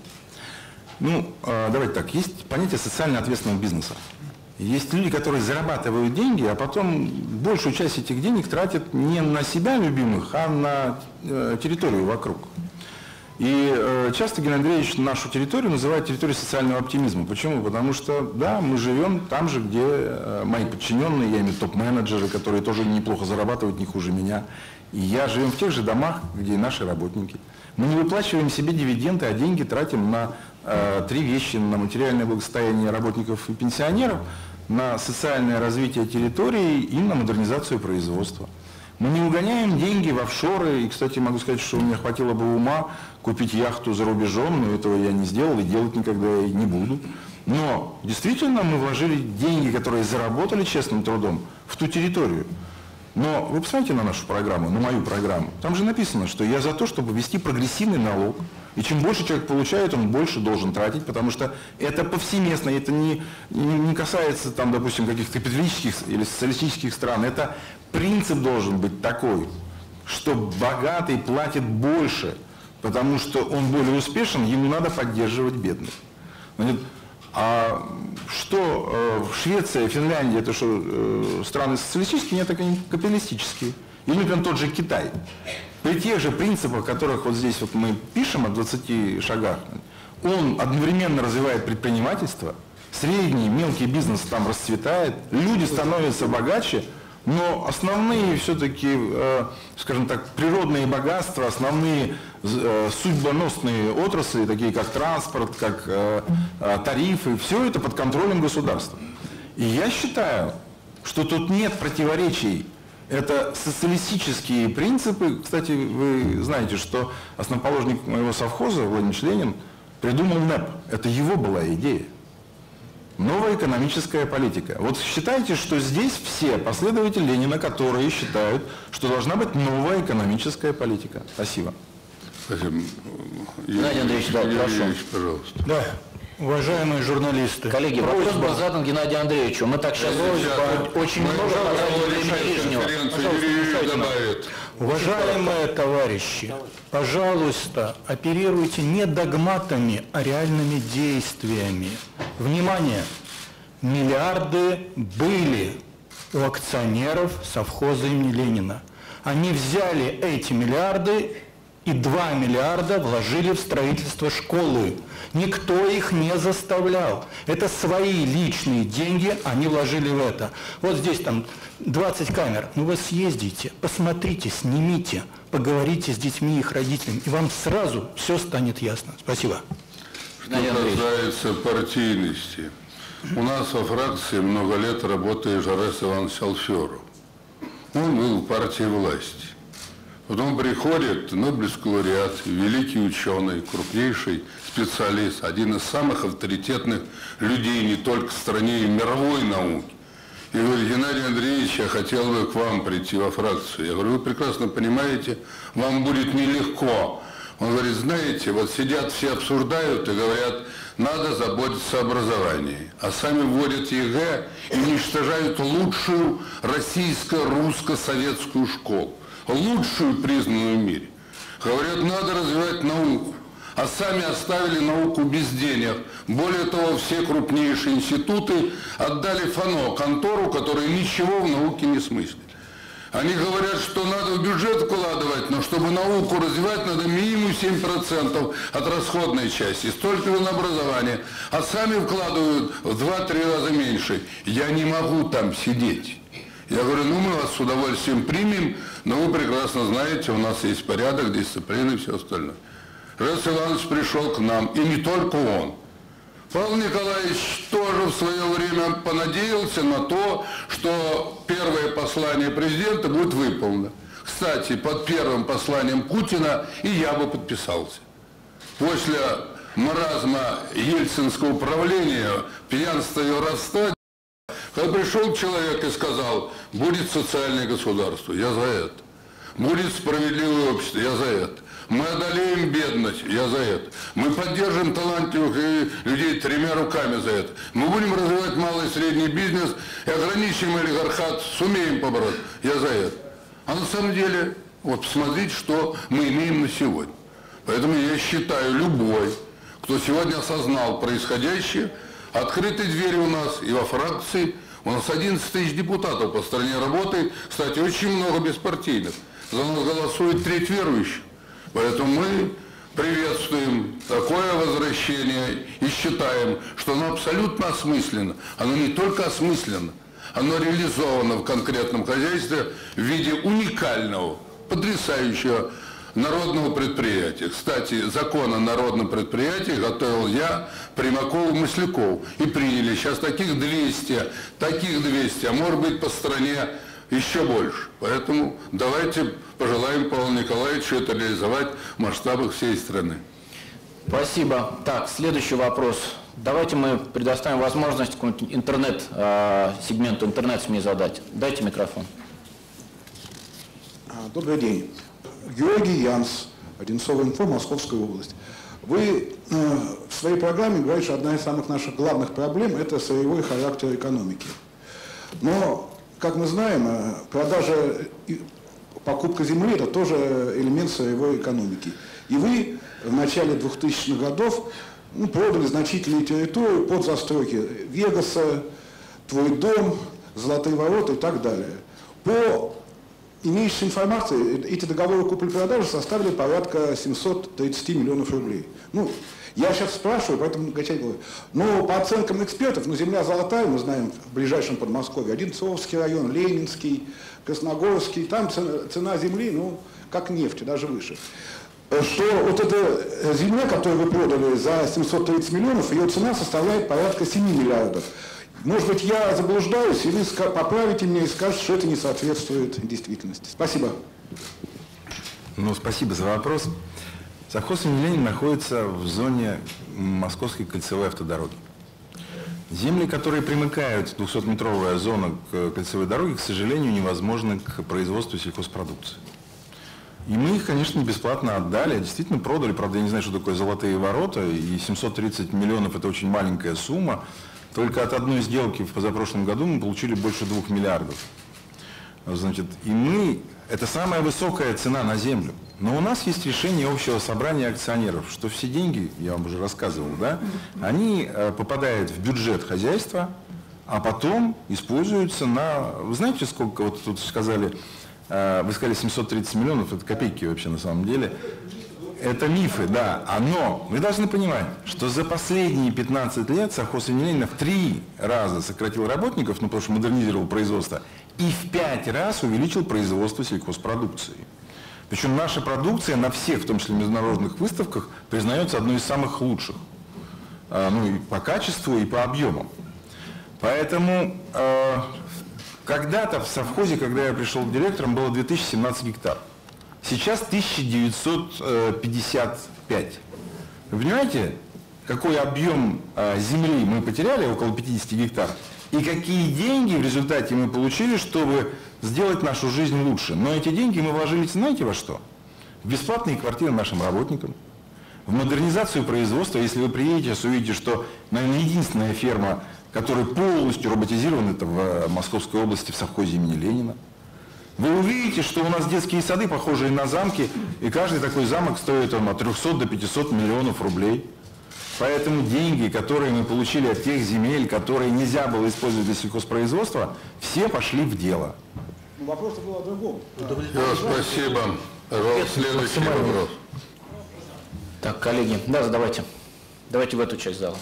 Давайте так, есть понятие социально ответственного бизнеса. Есть люди, которые зарабатывают деньги, а потом большую часть этих денег тратят не на себя любимых, а на территорию вокруг. И часто Геннадий Андреевич нашу территорию называет территорией социального оптимизма. Почему? Потому что, да, мы живем там же, где мои подчиненные, я имею в виду топ-менеджеры, которые тоже неплохо зарабатывают, не хуже меня. И я живем в тех же домах, где и наши работники. Мы не выплачиваем себе дивиденды, а деньги тратим на три вещи: на материальное благосостояние работников и пенсионеров, на социальное развитие территории и на модернизацию производства. Мы не угоняем деньги в офшоры, и, кстати, могу сказать, что у меня хватило бы ума купить яхту за рубежом, но этого я не сделал и делать никогда и не буду. Но действительно мы вложили деньги, которые заработали честным трудом, в ту территорию. Но вы посмотрите на нашу программу, на мою программу. Там же написано, что я за то, чтобы ввести прогрессивный налог. И чем больше человек получает, он больше должен тратить, потому что это повсеместно, это не касается, там, допустим, каких-то капиталистических или социалистических стран. Это принцип должен быть такой, что богатый платит больше, потому что он более успешен, ему надо поддерживать бедных. А что Швеция, Финляндия, это что, страны социалистические? Нет, так они капиталистические. Или, например, тот же Китай. При тех же принципах, которых вот здесь вот мы пишем о 20 шагах, он одновременно развивает предпринимательство, средний, мелкий бизнес там расцветает, люди становятся богаче, но основные все-таки, скажем так, природные богатства, основные судьбоносные отрасли, такие как транспорт, как тарифы, все это под контролем государства. И я считаю, что тут нет противоречий. Это социалистические принципы. Кстати, вы знаете, что основоположник моего совхоза, Владимир Ленин, придумал НЭП. Это его была идея. Новая экономическая политика. Вот считайте, что здесь все последователи Ленина, которые считают, что должна быть новая экономическая политика. Спасибо. Спасибо. Геннадий Андреевич, да, прошу. Пожалуйста. Да. Уважаемые журналисты. Коллеги, вопрос был задан Геннадию Андреевичу. Мы так сейчас очень много времени лишнего. Уважаемые товарищи, пожалуйста, оперируйте не догматами, а реальными действиями. Внимание! Миллиарды были у акционеров совхоза имени Ленина. Они взяли эти миллиарды и 2 миллиарда вложили в строительство школы. Никто их не заставлял. Это свои личные деньги они вложили в это. Вот здесь там 20 камер. Ну вы съездите, посмотрите, снимите, поговорите с детьми, их родителями, и вам сразу все станет ясно. Спасибо. Что касается партийности, у нас во фракции много лет работает Жарес Иванович Алферов. Он был в партии власти. Потом приходит Нобелевский лауреат, великий ученый, крупнейший специалист, один из самых авторитетных людей не только в стране, и в мировой науке. И говорит: Геннадий Андреевич, я хотел бы к вам прийти во фракцию. Я говорю: вы прекрасно понимаете, вам будет нелегко. Он говорит: знаете, вот сидят все, обсуждают и говорят, надо заботиться о образовании. А сами вводят ЕГЭ и уничтожают лучшую российско-русско-советскую школу. Лучшую, признанную в мире. Говорят, надо развивать науку. А сами оставили науку без денег. Более того, все крупнейшие институты отдали ФАНО, контору, которая ничего в науке не смыслит. Они говорят, что надо в бюджет вкладывать, но чтобы науку развивать, надо минимум 7% от расходной части, столько на образование. А сами вкладывают в 2-3 раза меньше. Я не могу там сидеть. Я говорю, ну мы вас с удовольствием примем, но вы прекрасно знаете, у нас есть порядок, дисциплина и все остальное. Жарес Иванович пришел к нам, и не только он. Павел Николаевич тоже в свое время понадеялся на то, что первое послание президента будет выполнено. Кстати, под первым посланием Путина и я бы подписался. После маразма ельцинского правления, пьянства и воровства, когда пришел человек и сказал, будет социальное государство, я за это. Будет справедливое общество, я за это. Мы одолеем бедность, я за это. Мы поддержим талантливых людей 3 руками за это. Мы будем развивать малый и средний бизнес и ограничим олигархат, сумеем побороть, я за это. А на самом деле, вот посмотрите, что мы имеем на сегодня. Поэтому я считаю, любой, кто сегодня осознал происходящее, открытые двери у нас и во фракции. У нас 11 тысяч депутатов по стране работает. Кстати, очень много беспартийных. За нас голосует треть верующих. Поэтому мы приветствуем такое возвращение и считаем, что оно абсолютно осмысленно. Оно не только осмысленно, оно реализовано в конкретном хозяйстве в виде уникального, потрясающего народного предприятия. Кстати, закон о народном предприятии готовил я, Примаков, Масляков. И приняли. Сейчас таких 200, а может быть по стране еще больше. Поэтому давайте пожелаем Павлу Николаевичу это реализовать в масштабах всей страны. Спасибо. Так, следующий вопрос. Давайте мы предоставим возможность какому-нибудь сегменту интернет-СМИ задать. Дайте микрофон. Добрый день. Георгий Янс, Одинцово инфо, Московская область. Вы в своей программе говорите, что одна из самых наших главных проблем – это сырьевой характер экономики. Но, как мы знаем, продажа, покупка земли – это тоже элемент сырьевой экономики. И вы в начале 2000-х годов продали значительные территории под застройки Вегаса, Твой дом, Золотые ворота и так далее. По имеющейся информации, эти договоры купли-продажи составили порядка 730 миллионов рублей. Ну, я сейчас спрашиваю, поэтому качать говорю. Но по оценкам экспертов, земля золотая, мы знаем, в ближайшем Подмосковье, Одинцовский район, Ленинский, Красногорский, там цена земли, как нефти, даже выше. Что вот эта земля, которую вы продали за 730 миллионов, ее цена составляет порядка 7 миллиардов. Может быть, я заблуждаюсь, и вы поправите меня и скажете, что это не соответствует действительности. Спасибо. Спасибо за вопрос. Совхоз имени Ленина находится в зоне Московской кольцевой автодороги. Земли, которые примыкают, 200-метровая зона к кольцевой дороге, к сожалению, невозможны к производству сельхозпродукции. И мы их, конечно, бесплатно отдали, действительно продали. Правда, я не знаю, что такое золотые ворота, и 730 миллионов – это очень маленькая сумма. Только от одной сделки в позапрошлом году мы получили больше 2 миллиардов. Это самая высокая цена на землю. Но у нас есть решение общего собрания акционеров, что все деньги, я вам уже рассказывал, они попадают в бюджет хозяйства, а потом используются на... Вы знаете, сколько, вот тут сказали, вы сказали 730 миллионов, это копейки вообще на самом деле. Это мифы, да. Но вы должны понимать, что за последние 15 лет совхоз имени Ленина в 3 раза сократил работников, ну потому что модернизировал производство, и в 5 раз увеличил производство сельхозпродукции. Причем наша продукция на всех, в том числе международных выставках, признается одной из самых лучших. Ну и по качеству, и по объемам. Поэтому когда-то в совхозе, когда я пришел директором, было 2017 гектар. Сейчас 1955. Вы понимаете, какой объем земли мы потеряли, около 50 гектар, и какие деньги в результате мы получили, чтобы сделать нашу жизнь лучше. Но эти деньги мы вложили, знаете во что? В бесплатные квартиры нашим работникам, в модернизацию производства. Если вы приедете, увидите, что, наверное, единственная ферма, которая полностью роботизирована, это в Московской области в совхозе имени Ленина. Вы увидите, что у нас детские сады, похожие на замки, и каждый такой замок стоит от 300 до 500 миллионов рублей. Поэтому деньги, которые мы получили от тех земель, которые нельзя было использовать для сельхозпроизводства, все пошли в дело. Вопрос был о другом. Спасибо. Следующий вопрос. Так, коллеги, да, задавайте. Давайте в эту часть зала.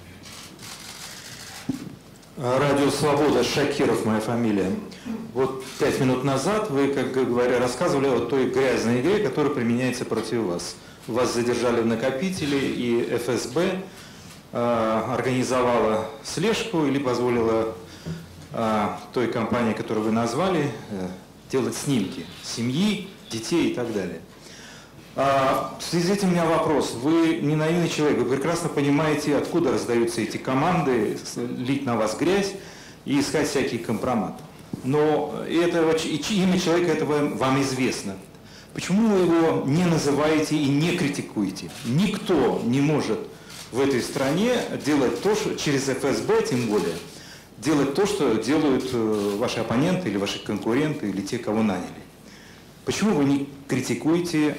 Радио «Свобода», Шакиров моя фамилия. Вот 5 минут назад вы, как говоря, рассказывали о той грязной игре, которая применяется против вас. Вас задержали в накопителе, и ФСБ организовала слежку или позволила той компании, которую вы назвали, делать снимки семьи, детей и так далее. В связи с этим у меня вопрос. Вы не наивный человек, вы прекрасно понимаете, откуда раздаются эти команды, лить на вас грязь и искать всякие компроматы. Но имя человека этого вам известно. Почему вы его не называете и не критикуете? Никто не может в этой стране делать то, что через ФСБ, тем более, делать то, что делают ваши оппоненты или ваши конкуренты или те, кого наняли. Почему вы не критикуете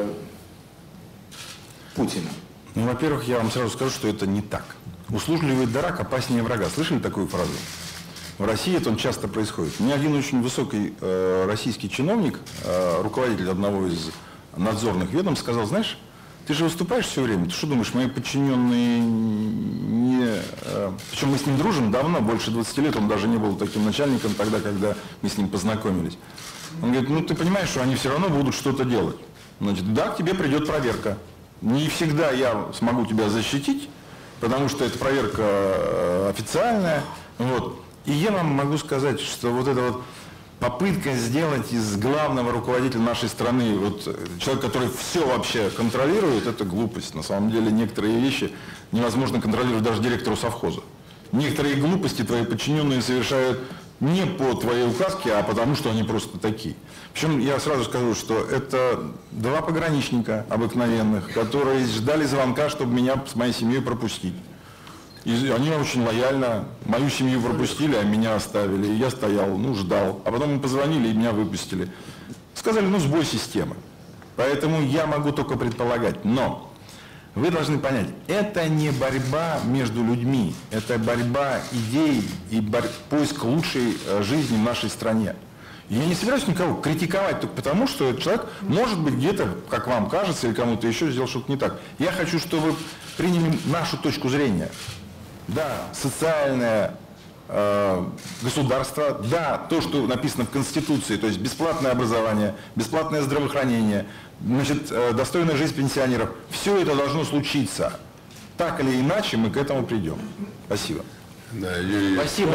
Путина? Ну, во-первых, я вам сразу скажу, что это не так. Услужливый дурак опаснее врага. Слышали такую фразу? В России это часто происходит. Мне один очень высокий российский чиновник, руководитель одного из надзорных ведомств, сказал: знаешь, ты же выступаешь все время, ты что думаешь, мои подчиненные не... Причем мы с ним дружим давно, больше 20 лет, он даже не был таким начальником тогда, когда мы с ним познакомились. Он говорит: ну ты понимаешь, что они все равно будут что-то делать. Значит, да, к тебе придет проверка. Не всегда я смогу тебя защитить, потому что это проверка официальная. Вот. И я вам могу сказать, что вот эта вот попытка сделать из главного руководителя нашей страны вот человека, который все вообще контролирует, это глупость. На самом деле некоторые вещи невозможно контролировать даже директору совхоза. Некоторые глупости твои подчиненные совершают не по твоей указке, а потому что они просто такие. Причем я сразу скажу, что это 2 пограничника обыкновенных, которые ждали звонка, чтобы меня с моей семьей пропустить. И они очень лояльно мою семью пропустили, а меня оставили. И я стоял, ждал. А потом мы позвонили и меня выпустили. Сказали: сбой системы. Поэтому я могу только предполагать. Но вы должны понять, это не борьба между людьми, это борьба идей и поиск лучшей жизни в нашей стране. Я не собираюсь никого критиковать только потому, что этот человек, может быть, где-то, как вам кажется, или кому-то еще сделал что-то не так. Я хочу, чтобы вы приняли нашу точку зрения. Да, социальное государство, да, то, что написано в Конституции, то есть бесплатное образование, бесплатное здравоохранение, значит, достойная жизнь пенсионеров. Все это должно случиться. Так или иначе мы к этому придем. Спасибо. Да, спасибо.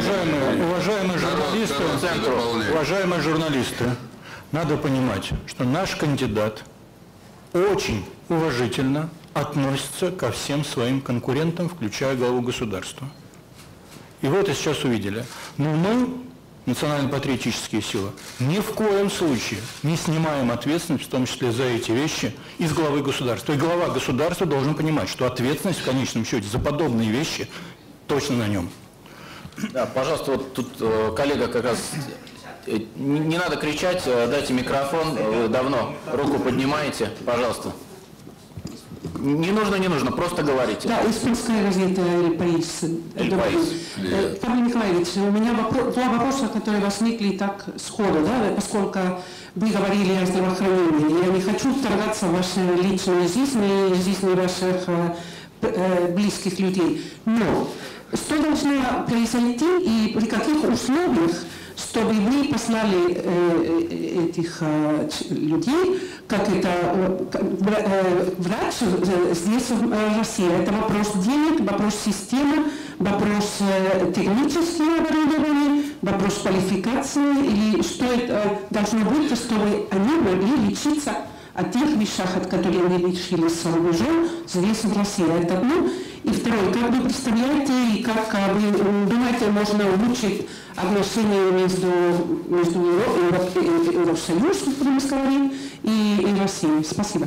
Уважаемые журналисты, надо понимать, что наш кандидат очень уважительно относится ко всем своим конкурентам, включая главу государства. И вы это сейчас увидели. Но мы, национально-патриотические силы, ни в коем случае не снимаем ответственность, в том числе за эти вещи, из главы государства. И глава государства должен понимать, что ответственность в конечном счете за подобные вещи точно на нем. Да, пожалуйста, вот тут коллега как раз... Не надо кричать, дайте микрофон, вы давно руку поднимаете, пожалуйста. Не нужно, просто говорите. Да, испанская газета «Эль Паис». Павел Николаевич, у меня два вопроса, которые возникли так сходу, да, поскольку вы говорили о здравоохранении. Я не хочу вторгаться в вашу личную жизнь и жизнь ваших близких людей. Но что должно произойти и при каких условиях, чтобы вы послали этих людей, как это врач здесь в России? Это вопрос денег, вопрос системы, вопрос технического оборудования, вопрос квалификации, или что это должно быть, чтобы они могли лечиться от тех вещах, от которых они лечились за рубежом, здесь в России. Это одно. И второе, как вы представляете, и как вы думаете, можно улучшить отношения между Евросоюзом, будем говорить, и Россией? Спасибо.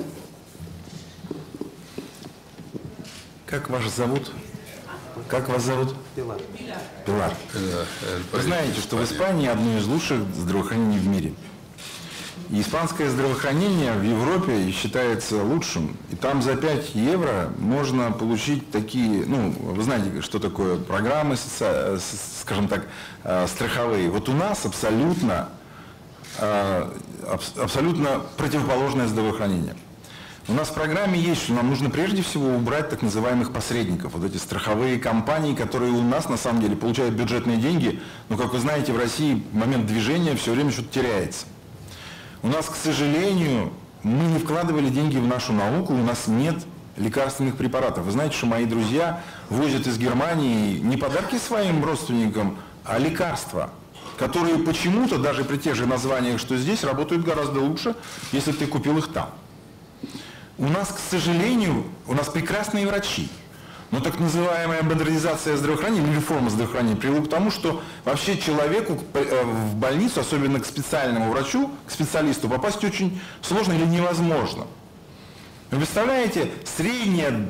Как вас зовут? Как вас зовут? Пилар. Пилар. Вы знаете, что в Испании одно из лучших здравоохранений в мире. И испанское здравоохранение в Европе считается лучшим. И там за 5 евро можно получить такие, ну, вы знаете, что такое программы, скажем так, страховые. Вот у нас абсолютно противоположное здравоохранение. У нас в программе есть, что нам нужно прежде всего убрать так называемых посредников, вот эти страховые компании, которые у нас на самом деле получают бюджетные деньги, но, как вы знаете, в России в момент движения все время что-то теряется. У нас, к сожалению, мы не вкладывали деньги в нашу науку, у нас нет лекарственных препаратов. Вы знаете, что мои друзья возят из Германии не подарки своим родственникам, а лекарства, которые почему-то, даже при тех же названиях, что здесь, работают гораздо лучше, если ты купил их там. У нас, к сожалению, у нас прекрасные врачи. Но так называемая модернизация здравоохранения или реформа здравоохранения привела к тому, что вообще человеку в больницу, особенно к специальному врачу, к специалисту, попасть очень сложно или невозможно. Вы представляете, средний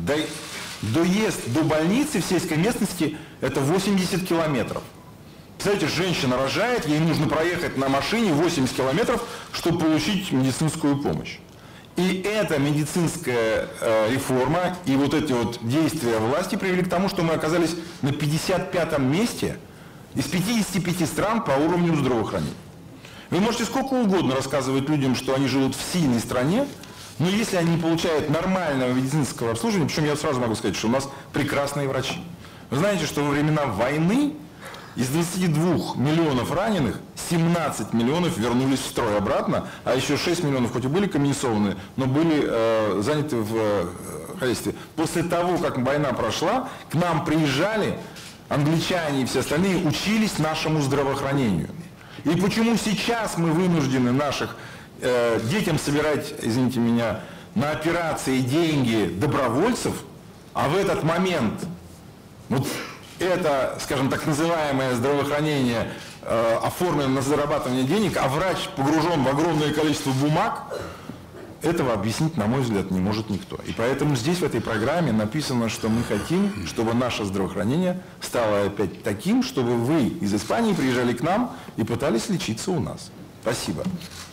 доезд до больницы в сельской местности – это 80 километров. Представляете, женщина рожает, ей нужно проехать на машине 80 километров, чтобы получить медицинскую помощь. И эта медицинская реформа и вот эти вот действия власти привели к тому, что мы оказались на 55-м месте из 55 стран по уровню здравоохранения. Вы можете сколько угодно рассказывать людям, что они живут в сильной стране, но если они не получают нормального медицинского обслуживания, причем я сразу могу сказать, что у нас прекрасные врачи. Вы знаете, что во времена войны из 22 миллионов раненых 17 миллионов вернулись в строй обратно, а еще 6 миллионов, хоть и были комиссованы, но были заняты в хозяйстве. После того, как война прошла, к нам приезжали англичане и все остальные, учились нашему здравоохранению. И почему сейчас мы вынуждены наших детям собирать, извините меня, на операции деньги добровольцев, а в этот момент вот это, скажем, так называемое здравоохранение оформлено на зарабатывание денег, а врач погружен в огромное количество бумаг, этого объяснить, на мой взгляд, не может никто. И поэтому здесь, в этой программе, написано, что мы хотим, чтобы наше здравоохранение стало опять таким, чтобы вы из Испании приезжали к нам и пытались лечиться у нас. Спасибо.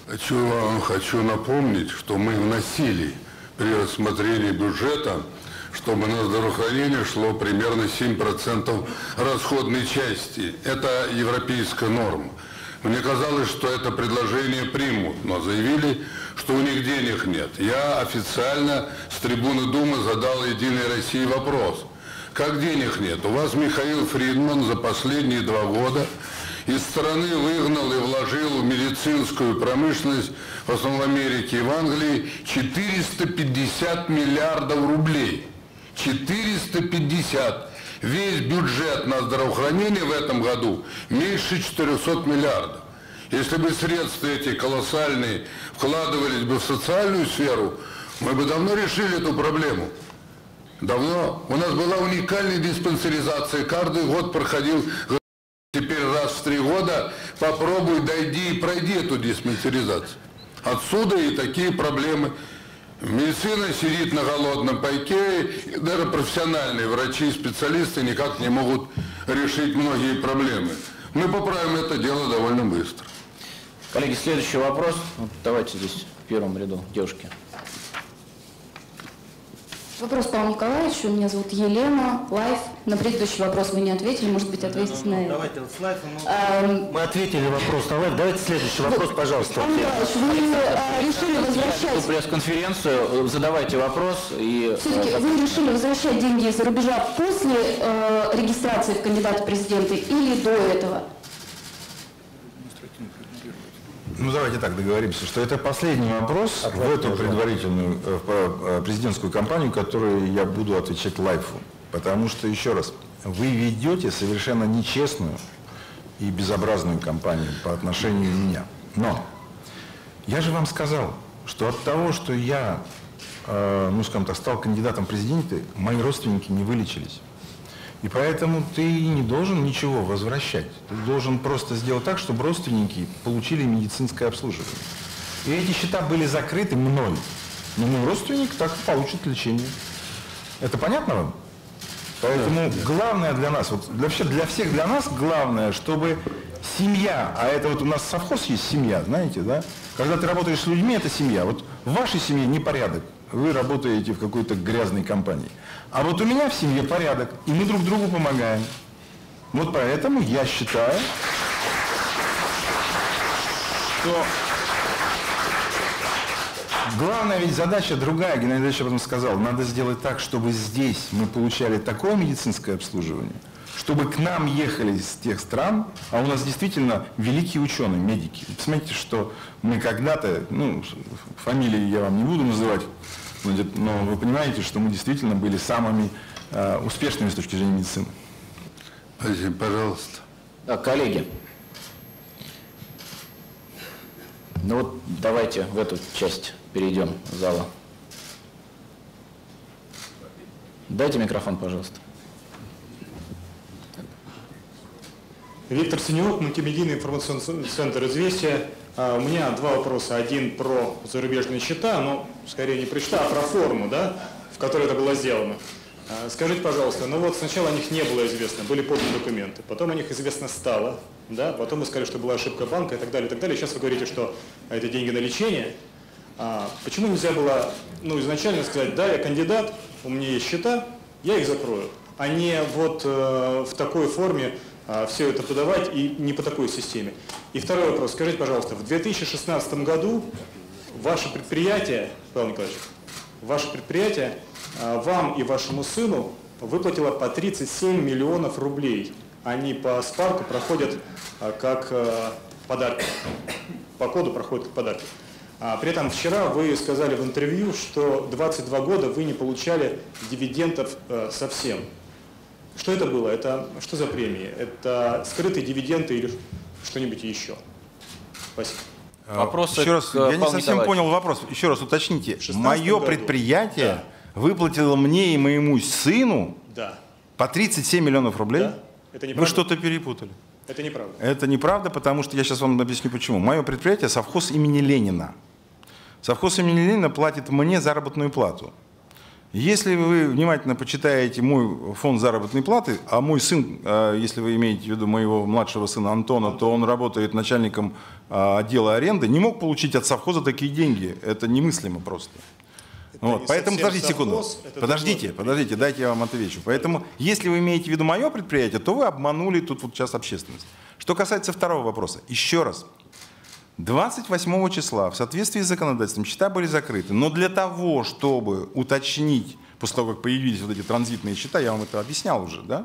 Хочу напомнить, что мы вносили при рассмотрении бюджета, чтобы на здравоохранение шло примерно 7% расходной части. Это европейская норма. Мне казалось, что это предложение примут, но заявили, что у них денег нет. Я официально с трибуны Думы задал «Единой России» вопрос. Как денег нет? У вас Михаил Фридман за последние 2 года из страны выгнал и вложил в медицинскую промышленность, в основном в Америке и в Англии, 450 миллиардов рублей. 450. Весь бюджет на здравоохранение в этом году меньше 400 миллиардов. Если бы средства эти колоссальные вкладывались бы в социальную сферу, мы бы давно решили эту проблему. Давно. У нас была уникальная диспансеризация. Каждый год проходил, теперь раз в 3 года попробуй, дойди и пройди эту диспансеризацию. Отсюда и такие проблемы. Медицина сидит на голодном пайке, и даже профессиональные врачи и специалисты никак не могут решить многие проблемы. Мы поправим это дело довольно быстро. Коллеги, следующий вопрос. Вот давайте здесь в первом ряду, девушки. Вопрос Павлу Николаевичу. Меня зовут Елена. Лайф. На предыдущий вопрос вы не ответили. Может быть, ответите на это. Давайте вот с лайфом. Мы ответили вопрос на лайф. Давайте следующий вопрос, пожалуйста. Павел Николаевич, вы решили возвращать... Пресс-конференцию, задавайте вопрос. И... Все-таки вы решили возвращать деньги из-за рубежа после регистрации в кандидата в президенты или до этого? Ну, давайте так договоримся, что это последний вопрос в эту предварительную президентскую кампанию, которую я буду отвечать лайфу. Потому что, еще раз, вы ведете совершенно нечестную и безобразную кампанию по отношению к меня. Но я же вам сказал, что от того, что я, ну, скажем так, стал кандидатом в президенты, мои родственники не вылечились. И поэтому ты не должен ничего возвращать. Ты должен просто сделать так, чтобы родственники получили медицинское обслуживание. И эти счета были закрыты мной. Но мой родственник так получит лечение. Это понятно вам? Поэтому главное для нас, вот вообще для всех для нас главное, чтобы семья, а это вот у нас совхоз есть семья, знаете, да? Когда ты работаешь с людьми, это семья. Вот в вашей семье непорядок. Вы работаете в какой-то грязной компании. А вот у меня в семье порядок, и мы друг другу помогаем. Вот поэтому я считаю, что главная ведь задача другая, Геннадий Андреевич об этом сказал, надо сделать так, чтобы здесь мы получали такое медицинское обслуживание, чтобы к нам ехали из тех стран, а у нас действительно великие ученые, медики. Посмотрите, что мы когда-то, ну, фамилии я вам не буду называть, но вы понимаете, что мы действительно были самыми успешными с точки зрения медицины. Спасибо, пожалуйста. Да, коллеги. Ну вот давайте в эту часть перейдем зала. Дайте микрофон, пожалуйста. Виктор Синеук, мультимедийный информационный центр «Известия». У меня два вопроса. Один про зарубежные счета, но скорее не про счета, а про форму, да, в которой это было сделано. Скажите, пожалуйста, ну вот сначала о них не было известно, были поданы документы, потом о них известно стало, да, потом вы сказали, что была ошибка банка и так далее, и так далее. Сейчас вы говорите, что это деньги на лечение. Почему нельзя было, ну, изначально сказать, да, я кандидат, у меня есть счета, я их закрою, а не вот в такой форме все это подавать и не по такой системе. И второй вопрос. Скажите, пожалуйста, в 2016 году ваше предприятие, Павел Николаевич, ваше предприятие вам и вашему сыну выплатило по 37 миллионов рублей. Они по Спарку проходят как подарки. По коду проходят как подарки. При этом вчера вы сказали в интервью, что 22 года вы не получали дивидендов совсем. Что это было? Это что за премии? Это скрытые дивиденды или что-нибудь еще? Спасибо. Вопрос еще раз, я не совсем понял вопрос. Еще раз уточните. Мое предприятие выплатило мне и моему сыну по 37 миллионов рублей? Да. Это неправда? Вы что-то перепутали. Это неправда. Это неправда, потому что я сейчас вам объясню почему. Мое предприятие совхоз имени Ленина. Совхоз имени Ленина платит мне заработную плату. Если вы внимательно почитаете мой фонд заработной платы, а мой сын, если вы имеете в виду моего младшего сына Антона, то он работает начальником отдела аренды, не мог получить от совхоза такие деньги. Это немыслимо просто. Вот, поэтому, подождите секунду. Подождите, дайте я вам отвечу. Поэтому, если вы имеете в виду мое предприятие, то вы обманули тут вот сейчас общественность. Что касается второго вопроса, еще раз. 28 числа в соответствии с законодательством счета были закрыты. Но для того, чтобы уточнить, после того, как появились вот эти транзитные счета, я вам это объяснял уже, да?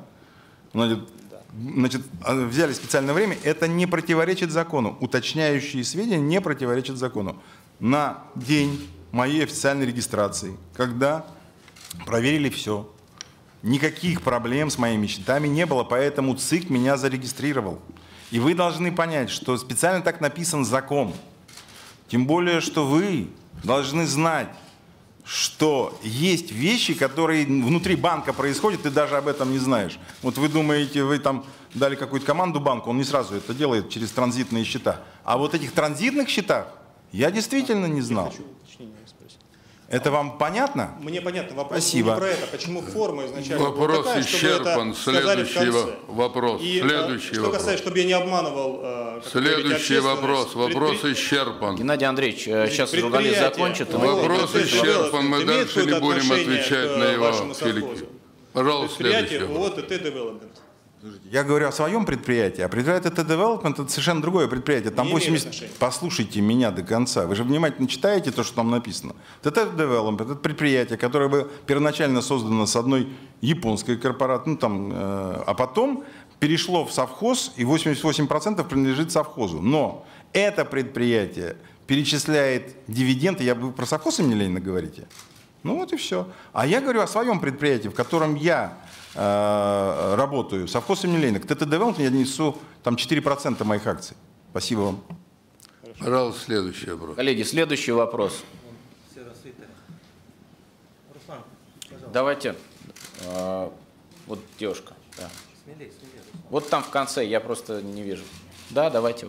Значит, взяли специальное время, это не противоречит закону. Уточняющие сведения не противоречат закону. На день моей официальной регистрации, когда проверили все, никаких проблем с моими счетами не было, поэтому ЦИК меня зарегистрировал. И вы должны понять, что специально так написан закон. Тем более, что вы должны знать, что есть вещи, которые внутри банка происходят, ты даже об этом не знаешь. Вот вы думаете, вы там дали какую-то команду банку, он не сразу это делает через транзитные счета. А вот этих транзитных счетах я действительно не знал. Это вам понятно? Мне понятно. Вопрос Спасибо. не про это. Почему форма изначально Вопрос была такая, исчерпан. чтобы это сказали в конце? Вопрос. И, Следующий что вопрос. касается, чтобы я не обманывал... Следующий вопрос. Вопрос исчерпан. Геннадий Андреевич, сейчас журналист закончит. Вопрос исчерпан. Мы дальше не будем отвечать на его филики. Пожалуйста, следующий вопрос. ОТТ Development. Я говорю о своем предприятии, а предприятие ТТ Development — это совершенно другое предприятие. Там 80... Послушайте меня до конца. Вы же внимательно читаете то, что там написано. ТТ Development — это предприятие, которое было первоначально создано с одной японской корпорацией, а потом перешло в совхоз, и 88% принадлежит совхозу. Но это предприятие перечисляет дивиденды. Вы про совхоз имени Ленина говорите? Ну вот и все. А я говорю о своем предприятии, в котором я работаю. Совхоз имени Ленина. К ТТ Development я несу там 4% моих акций. Спасибо вам. Пожалуйста, следующий вопрос. Коллеги, следующий вопрос. Давайте. Вот девушка. Да. Вот там в конце, я просто не вижу. Да, давайте.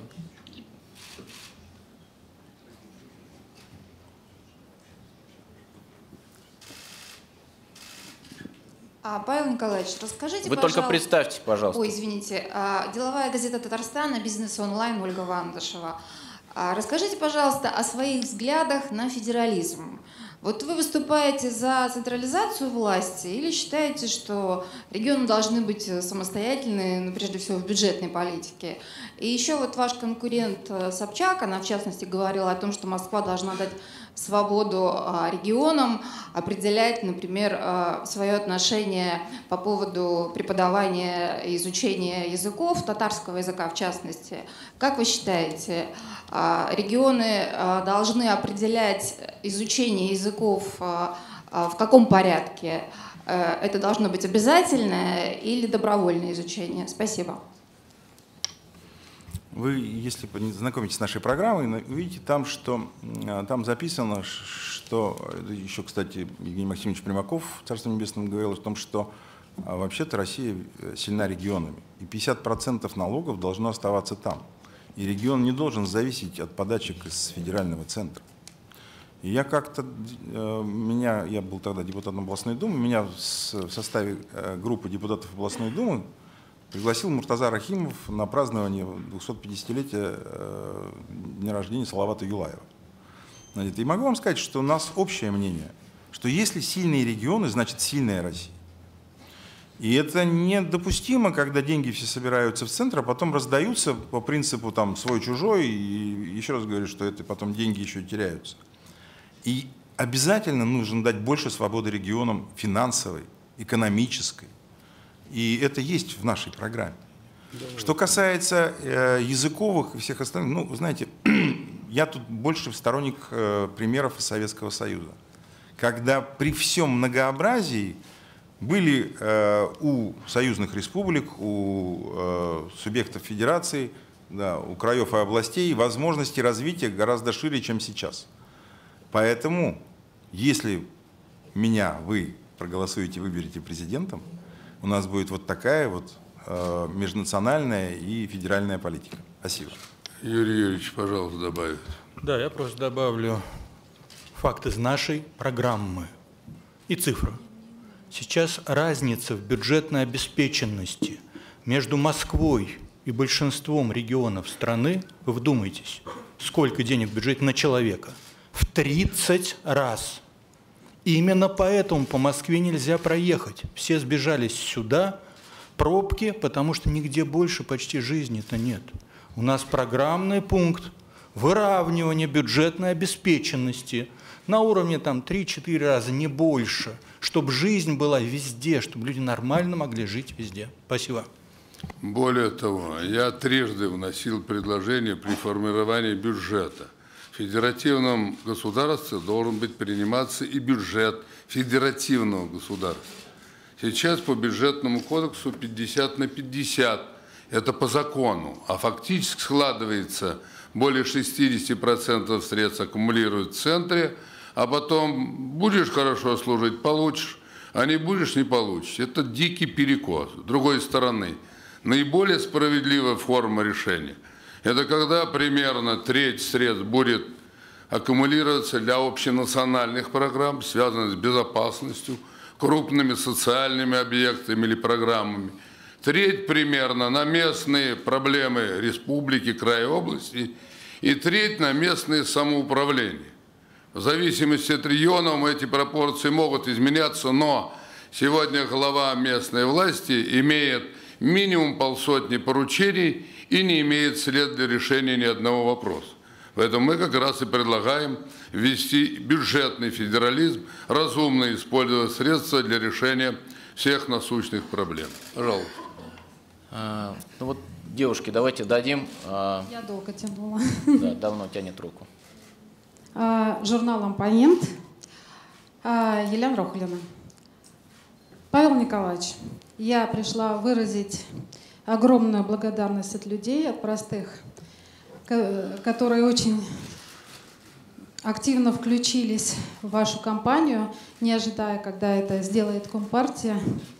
Павел Николаевич, расскажите, Вы пожалуйста... только представьте, пожалуйста. Ой, извините. Деловая газета Татарстана, Бизнес онлайн, Ольга Вандышева. Расскажите, пожалуйста, о своих взглядах на федерализм. Вот вы выступаете за централизацию власти или считаете, что регионы должны быть самостоятельны, ну, прежде всего, в бюджетной политике? И еще вот ваш конкурент Собчак, она в частности говорила о том, что Москва должна дать свободу регионам определять, например, свое отношение по поводу преподавания и изучения языков, татарского языка в частности. Как вы считаете, регионы должны определять изучение языков в каком порядке? Это должно быть обязательное или добровольное изучение? Спасибо. Вы, если знакомитесь с нашей программой, увидите там, что там записано, что еще, кстати, Евгений Максимович Примаков, Царство Небесное, говорил о том, что вообще-то Россия сильна регионами, и 50% налогов должно оставаться там. И регион не должен зависеть от подачек из федерального центра. И я как-то, я был тогда депутатом областной думы, меня в составе группы депутатов областной думы пригласил Муртаза Рахимов на празднование 250-летия дня рождения Салавата Юлаева. И могу вам сказать, что у нас общее мнение, что если сильные регионы, значит сильная Россия. И это недопустимо, когда деньги все собираются в центр, а потом раздаются по принципу там свой-чужой, и еще раз говорю, что это потом деньги еще теряются. И обязательно нужно дать больше свободы регионам финансовой, экономической. И это есть в нашей программе. Что касается языковых и всех остальных, ну, вы знаете, я тут больше сторонник примеров Советского Союза, когда при всем многообразии были у союзных республик, у субъектов федерации, да, у краев и областей возможности развития гораздо шире, чем сейчас. Поэтому, если вы проголосуете, выберете президентом, у нас будет вот такая вот межнациональная и федеральная политика. Спасибо. Юрий Юрьевич, пожалуйста, добавить. Да, я просто добавлю факт из нашей программы и цифры. Сейчас разница в бюджетной обеспеченности между Москвой и большинством регионов страны, вы вдумайтесь, сколько денег в бюджете на человека? В 30 раз. Именно поэтому по Москве нельзя проехать. Все сбежались сюда, пробки, потому что нигде больше почти жизни-то нет. У нас программный пункт выравнивания бюджетной обеспеченности на уровне там 3-4 раза, не больше, чтобы жизнь была везде, чтобы люди нормально могли жить везде. Спасибо. Более того, я трижды вносил предложение при формировании бюджета. В федеративном государстве должен быть приниматься и бюджет федеративного государства. Сейчас по бюджетному кодексу 50/50. Это по закону. А фактически складывается более 60% средств аккумулируют в центре, а потом будешь хорошо служить – получишь, а не будешь – не получишь. Это дикий перекос. С другой стороны, наиболее справедливая форма решения – это когда примерно треть средств будет аккумулируется для общенациональных программ, связанных с безопасностью, крупными социальными объектами или программами. Треть примерно на местные проблемы республики, края, области. И треть на местные самоуправления. В зависимости от регионов эти пропорции могут изменяться, но сегодня глава местной власти имеет минимум полсотни поручений и не имеет средств для решения ни одного вопроса. Поэтому мы как раз и предлагаем ввести бюджетный федерализм, разумно использовать средства для решения всех насущных проблем. Пожалуйста. Ну вот, девушки, давайте дадим. Я долго тянула. Да, давно тянет руку. Журнал «Оппонент». Елена Рохлина. Павел Николаевич, я пришла выразить огромную благодарность от людей, от простых, которые очень активно включились в вашу кампанию, не ожидая, когда это сделает Компартия.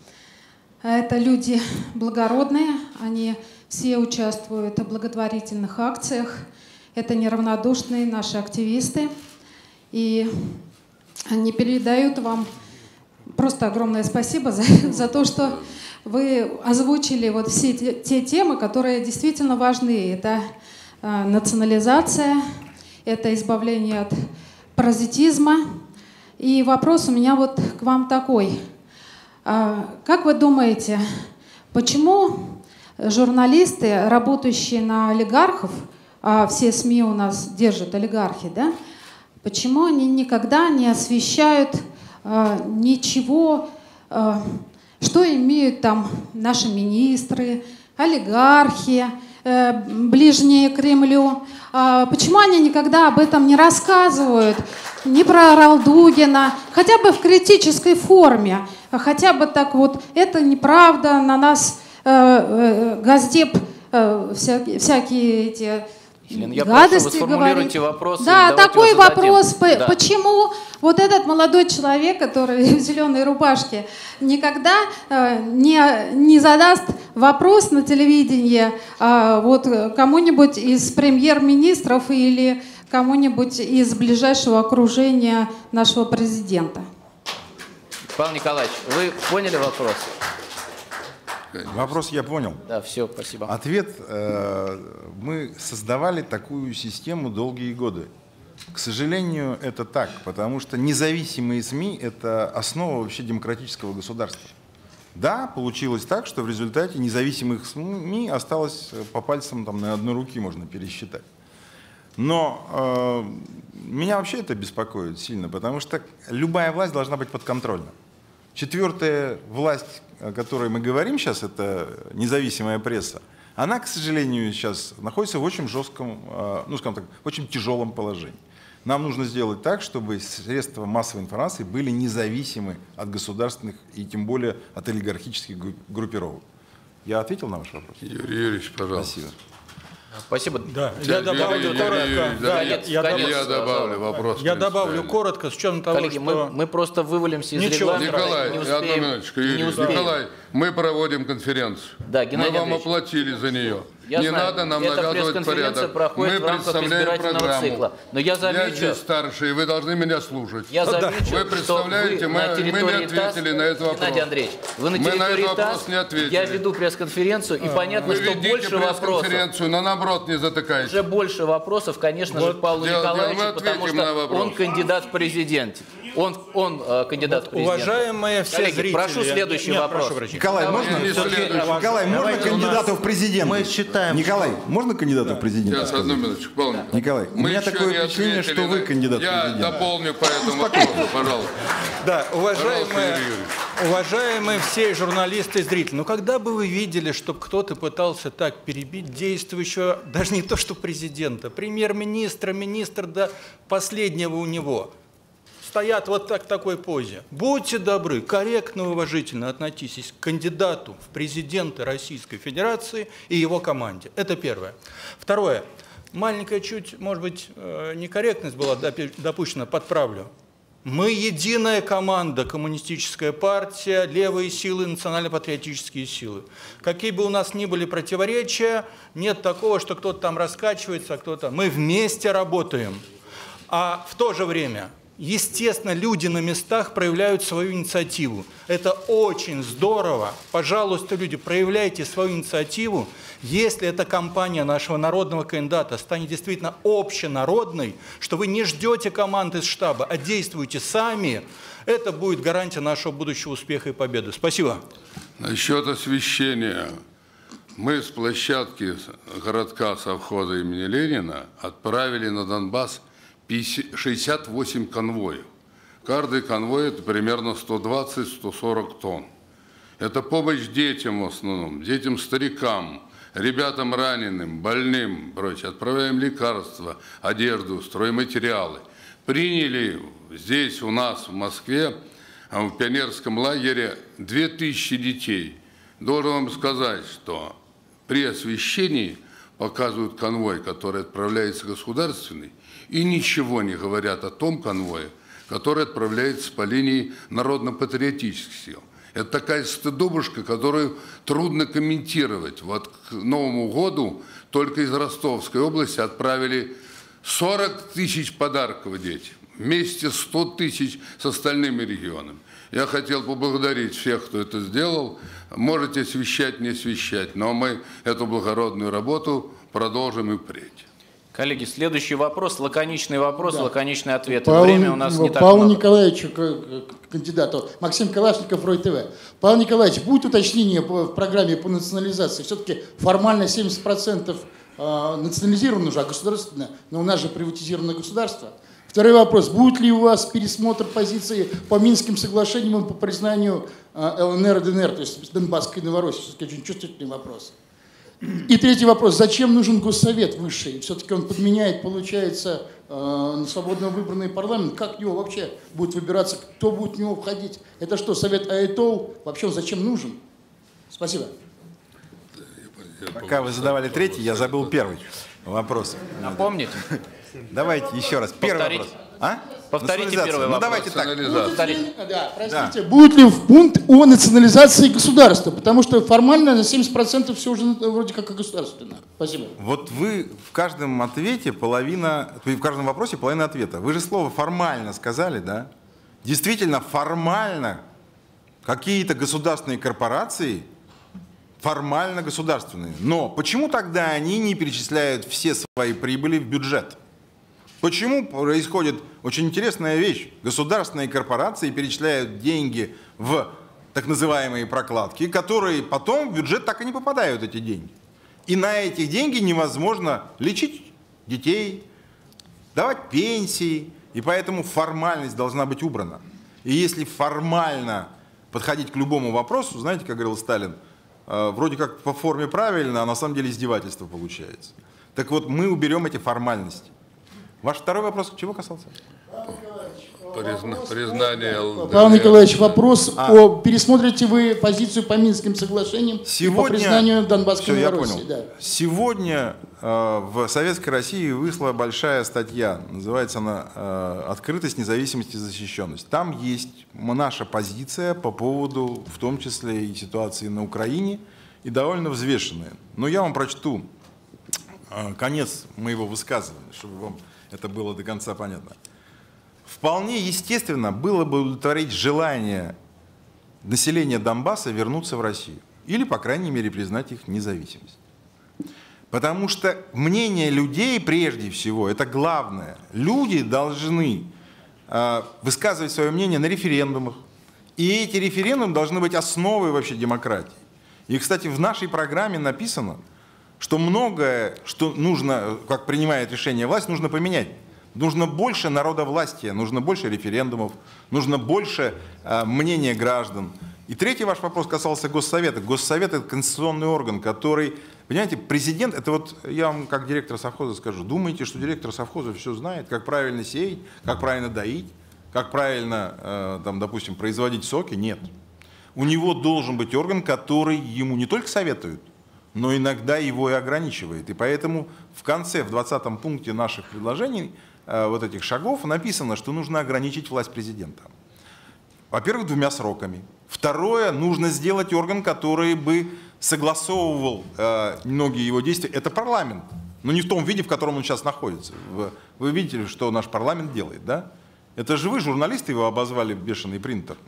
Это люди благородные, они все участвуют в благотворительных акциях. Это неравнодушные наши активисты. И они передают вам просто огромное спасибо за то, что вы озвучили вот все те темы, которые действительно важны. Это национализация, это избавление от паразитизма. И вопрос у меня вот к вам такой. Как вы думаете, почему журналисты, работающие на олигархов, а все СМИ у нас держат олигархи, да? Почему они никогда не освещают ничего, что имеют там наши министры, олигархи, ближние к Кремлю? Почему они никогда об этом не рассказывают? Ни про Ралдугина, хотя бы в критической форме, хотя бы так вот, это неправда, на нас Газдеп всякие эти Елена, я гадости прошу, вы сформулируйте говорит. вопрос. Да, такой вопрос. Да. Почему вот этот молодой человек, который в зеленой рубашке, никогда не задаст вопрос на телевидении вот кому-нибудь из премьер-министров или кому-нибудь из ближайшего окружения нашего президента? Павел Николаевич, вы поняли вопрос? Вопрос я понял. Да, все, спасибо. Ответ. Мы создавали такую систему долгие годы. К сожалению, это так, потому что независимые СМИ – это основа вообще демократического государства. Да, получилось так, что в результате независимых СМИ осталось по пальцам там, на одной руке можно пересчитать. Но меня вообще это беспокоит сильно, потому что любая власть должна быть подконтрольна. Четвертая власть, о которой мы говорим сейчас, это независимая пресса, она, к сожалению, сейчас находится в очень жестком, ну, скажем так, очень тяжелом положении. Нам нужно сделать так, чтобы средства массовой информации были независимы от государственных и тем более от олигархических группировок. Я ответил на ваш вопрос? Юрий Юрьевич, пожалуйста. Спасибо. Спасибо. Да, я добавлю коротко. Я добавлю коротко, с учетом того, коллеги, что... мы просто вывалимся из регламента. Николай, не успеем, одну минуточку, Юрий. Николай, мы проводим конференцию. Да, Геннадий мы вам Андреевич, оплатили за нее. Я не знаю, надо нам эта навязывать порядок. Проходит Мы в рамках представляем избирательного программу. цикла. Но я замечу, я здесь старший, вы должны меня слушать. Я замечу, вы представляете, что вы мы не ответили на этот вопрос. Геннадий Андреевич, вы на мы на территории этот вопрос ТАСС, не ответили. я веду пресс-конференцию, и понятно, вы что больше вопросов. пресс-конференцию, но наоборот не затыкайте. Уже больше вопросов, конечно же, к Павлу Николаевичу, потому что он кандидат в президенты. Он кандидат в президенты. Уважаемые все коллеги, зрители, прошу следующий вопрос. Николай, можно кандидату в президенты? Мы считаем... Николай, можно кандидату в президенты? Сейчас, одну минуточку, Павел Николай, у меня такое впечатление, что вы кандидат в президенты. Я дополню по этому вопросу, пожалуйста. Да, уважаемые все журналисты и зрители, ну когда бы вы видели, чтобы кто-то пытался так перебить действующего, даже не то что президента, премьер-министра, министра до последнего у него, стоят вот так в такой позе. Будьте добры, корректно и уважительно относитесь к кандидату в президенты Российской Федерации и его команде. Это первое. Второе. Маленькая чуть, может быть, некорректность была допущена, подправлю. Мы единая команда, коммунистическая партия, левые силы, национально-патриотические силы. Какие бы у нас ни были противоречия, нет такого, что кто-то там раскачивается, а кто-то... Мы вместе работаем. А в то же время, естественно, люди на местах проявляют свою инициативу. Это очень здорово. Пожалуйста, люди, проявляйте свою инициативу. Если эта кампания нашего народного кандидата станет действительно общенародной, что вы не ждете команды из штаба, а действуете сами, это будет гарантия нашего будущего успеха и победы. Спасибо. Насчет освещения. Мы с площадки городка совхоза имени Ленина отправили на Донбасс 68 конвоев. Каждый конвой – это примерно 120-140 тонн. Это помощь детям в основном, детям-старикам, ребятам раненым, больным, прочее. Отправляем лекарства, одежду, стройматериалы. Приняли здесь у нас в Москве, в пионерском лагере 2000 детей. Должен вам сказать, что при освещении показывают конвой, который отправляется государственный, и ничего не говорят о том конвое, который отправляется по линии народно-патриотических сил. Это такая стыдобушка, которую трудно комментировать. Вот к Новому году только из Ростовской области отправили 40 тысяч подарков детям, вместе 100 тысяч с остальными регионами. Я хотел поблагодарить всех, кто это сделал. Можете освещать, не освещать, но мы эту благородную работу продолжим и впредь. Коллеги, следующий вопрос, лаконичный вопрос, да. Лаконичные ответы. Время у нас не так Павлу много. Николаевичу, кандидату, Максим Калашников, Рой ТВ. Павел Николаевич, будет уточнение в программе по национализации? Все-таки формально 70% национализировано уже, а государственное, но у нас же приватизировано государство. Второй вопрос. Будет ли у вас пересмотр позиции по Минским соглашениям и по признанию ЛНР и ДНР, то есть Донбасской и Новороссии? Все-таки очень чувствительный вопрос. И третий вопрос. Зачем нужен Госсовет высший? Все-таки он подменяет, получается, свободно выбранный парламент. Как в него вообще будет выбираться, кто будет в него входить? Это что, Совет Аэтол? Вообще он зачем нужен? Спасибо. Пока вы задавали третий, я забыл первый вопрос. Напомните. Давайте еще раз. Первый вопрос. А? Повторите первый вопрос. Ну давайте так. Да, простите, будет ли пункт о национализации государства? Потому что формально на 70% все уже вроде как государственно. Спасибо. Вот вы в каждом ответе в каждом вопросе половина ответа. Вы же слово «формально» сказали, да? Действительно, формально какие-то государственные корпорации формально государственные. Но почему тогда они не перечисляют все свои прибыли в бюджет? Почему происходит очень интересная вещь? Государственные корпорации перечисляют деньги в так называемые прокладки, которые потом в бюджет так и не попадают, эти деньги. И на эти деньги невозможно лечить детей, давать пенсии, и поэтому формальность должна быть убрана. И если формально подходить к любому вопросу, знаете, как говорил Сталин, вроде как по форме правильно, а на самом деле издевательство получается. Так вот, мы уберем эти формальности. Ваш второй вопрос чего касался? Признание ЛДНР. Павел Николаевич, вопрос пересмотрите вы позицию по Минским соглашениям по признанию Донбасской и Новороссии? Да. Сегодня в Советской России вышла большая статья, называется она «Открытость, независимость и защищенность». Там есть наша позиция по поводу, в том числе и ситуации на Украине, и довольно взвешенная. Но я вам прочту конец моего высказывания, чтобы вам это было до конца понятно. Вполне естественно было бы удовлетворить желание населения Донбасса вернуться в Россию. Или, по крайней мере, признать их независимость. Потому что мнение людей, прежде всего, это главное. Люди должны высказывать свое мнение на референдумах. И эти референдумы должны быть основой вообще демократии. И, кстати, в нашей программе написано, что многое, что нужно, как принимает решение власть, нужно поменять. Нужно больше народовластия, нужно больше референдумов, нужно больше мнения граждан. И третий ваш вопрос касался Госсовета. Госсовет – это конституционный орган, который, понимаете, президент, это вот я вам как директор совхоза скажу, думаете, что директор совхоза все знает, как правильно сеять, как правильно доить, как правильно, там, допустим, производить соки? Нет. У него должен быть орган, который ему не только советует, но иногда его и ограничивает. И поэтому в конце, в 20-м пункте наших предложений, вот этих шагов, написано, что нужно ограничить власть президента. Во-первых, 2 сроками. Второе, нужно сделать орган, который бы согласовывал многие его действия. Это парламент. но не в том виде, в котором он сейчас находится. Вы видите, что наш парламент делает, да? Это же вы, журналисты, его обозвали бешеный принтер.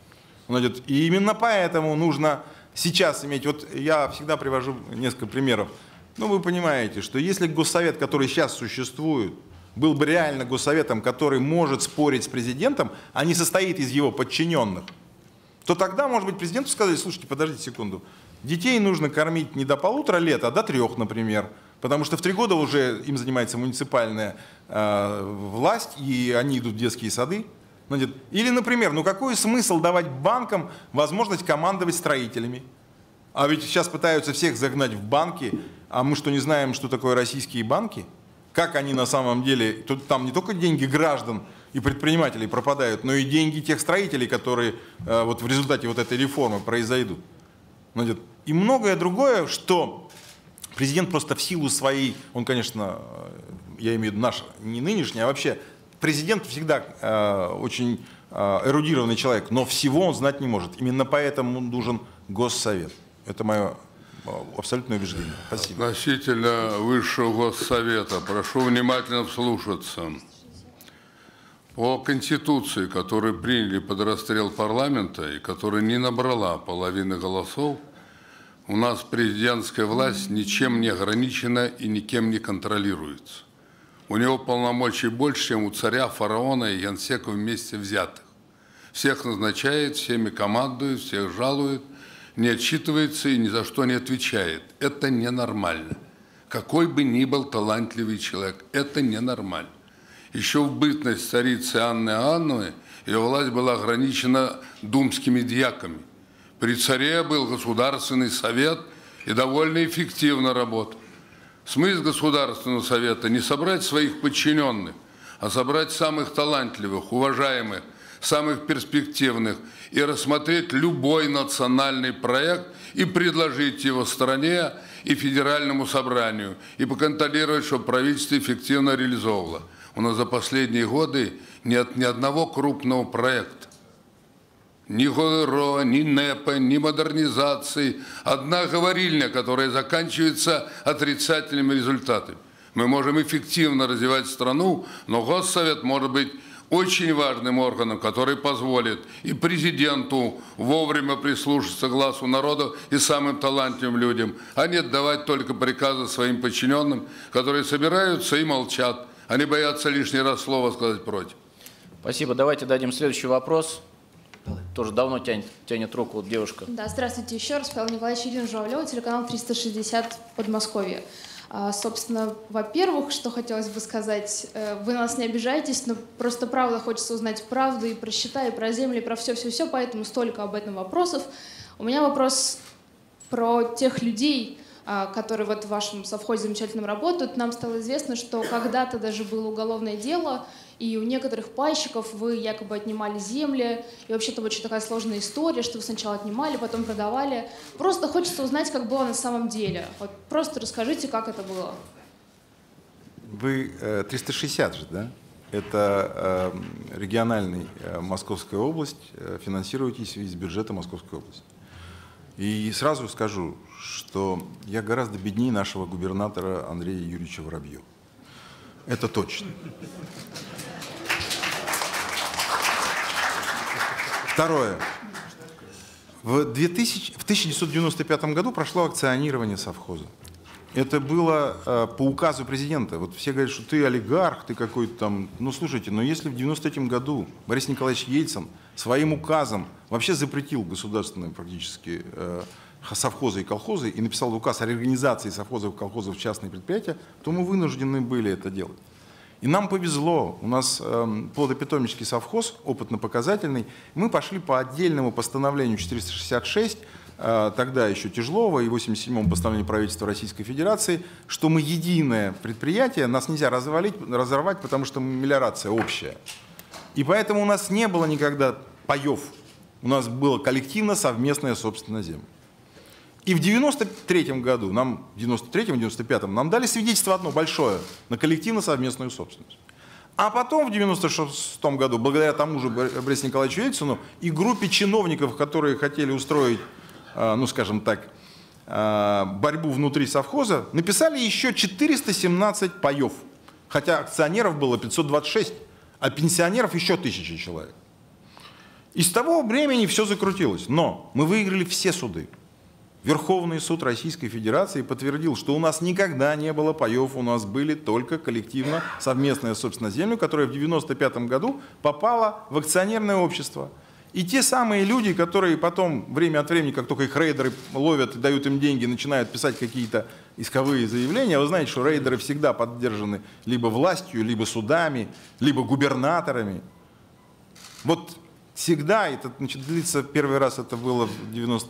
И именно поэтому нужно сейчас иметь... Вот я всегда привожу несколько примеров. Ну, вы понимаете, что если госсовет, который сейчас существует, был бы реально госсоветом, который может спорить с президентом, а не состоит из его подчиненных, то тогда, может быть, президенту сказали: слушайте, подождите секунду, детей нужно кормить не до 1,5 лет, а до 3, например, потому что в 3 года уже им занимается муниципальная власть, и они идут в детские сады. Или, например, ну какой смысл давать банкам возможность командовать строителями? А ведь сейчас пытаются всех загнать в банки, а мы что, не знаем, что такое российские банки? Как они на самом деле, тут там не только деньги граждан и предпринимателей пропадают, но и деньги тех строителей, которые вот в результате вот этой реформы произойдут. И многое другое, что президент просто в силу своей, он, конечно, я имею в виду наш, не нынешний, а вообще президент всегда очень эрудированный человек, но всего он знать не может. Именно поэтому нужен Госсовет. Это мое абсолютное убеждение. Спасибо. Относительно Высшего Госсовета, прошу внимательно вслушаться. По Конституции, которую приняли под расстрел парламента и которая не набрала половины голосов, у нас президентская власть ничем не ограничена и никем не контролируется. У него полномочий больше, чем у царя, фараона и генсека вместе взятых. Всех назначает, всеми командует, всех жалует, не отчитывается и ни за что не отвечает. Это ненормально. Какой бы ни был талантливый человек, это ненормально. Еще в бытность царицы Анны Иоанновны ее власть была ограничена думскими дьяками. При царе был Государственный совет и довольно эффективно работал. Смысл Государственного совета – не собрать своих подчиненных, а собрать самых талантливых, уважаемых, самых перспективных и рассмотреть любой национальный проект и предложить его стране и федеральному собранию, и поконтролировать, чтобы правительство эффективно реализовывало. У нас за последние годы нет ни одного крупного проекта. Ни ГОРО, ни НЭПа, ни модернизации. Одна говорильня, которая заканчивается отрицательными результатами. Мы можем эффективно развивать страну, но Госсовет может быть очень важным органом, который позволит и президенту вовремя прислушаться к глазу народа и самым талантливым людям, а не отдавать только приказы своим подчиненным, которые собираются и молчат. Они боятся лишний раз слова сказать против. Спасибо. Давайте дадим следующий вопрос. Тоже давно тянет руку девушка. Да, здравствуйте еще раз. Павел Николаевич, Ирина Журавлева, телеканал 360 Подмосковье. Собственно, во-первых, что хотелось бы сказать, вы на нас не обижаетесь, но просто правда хочется узнать правду и про счета, и про земли, и про все-все-все, поэтому столько об этом вопросов. У меня вопрос про тех людей, которые вот в вашем совхозе замечательном работают. Нам стало известно, что когда-то даже было уголовное дело, и у некоторых пайщиков вы якобы отнимали земли, и вообще-то очень такая сложная история, что вы сначала отнимали, потом продавали. Просто хочется узнать, как было на самом деле. Вот просто расскажите, как это было. Вы 360 же, да? Это региональный Московская область, финансируетесь из бюджета Московской области. И сразу скажу, что я гораздо беднее нашего губернатора Андрея Юрьевича Воробьева. Это точно. Второе. В 1995 году прошло акционирование совхоза. Это было по указу президента. Вот все говорят, что ты олигарх, ты какой-то там... Ну, слушайте, но если в 1993 году Борис Николаевич Ельцин своим указом вообще запретил государственные практически совхозы и колхозы и написал указ о реорганизации совхозов и колхозов в частные предприятия, то мы вынуждены были это делать. И нам повезло, у нас плодопитомнический совхоз, опытно-показательный, мы пошли по отдельному постановлению 466, тогда еще Тяжлова, и 87-му постановлению правительства Российской Федерации, что мы единое предприятие, нас нельзя разорвать, потому что мелиорация общая. И поэтому у нас не было никогда паев, у нас было коллективно совместная собственная земля. И в 93-м году, в 93-м, 95-м нам дали свидетельство одно большое на коллективно-совместную собственность. А потом в 96-м году, благодаря тому же Борису Николаевичу Ельцину и группе чиновников, которые хотели устроить, ну скажем так, борьбу внутри совхоза, написали еще 417 паев. Хотя акционеров было 526, а пенсионеров еще 1000 человек. И с того времени все закрутилось. Но мы выиграли все суды. Верховный суд Российской Федерации подтвердил, что у нас никогда не было паев, у нас были только коллективно совместная собственность землю, которая в 1995 году попала в акционерное общество. И те самые люди, которые потом время от времени, как только их рейдеры ловят и дают им деньги, начинают писать какие-то исковые заявления, вы знаете, что рейдеры всегда поддержаны либо властью, либо судами, либо губернаторами. Вот всегда, это длится, первый раз это было в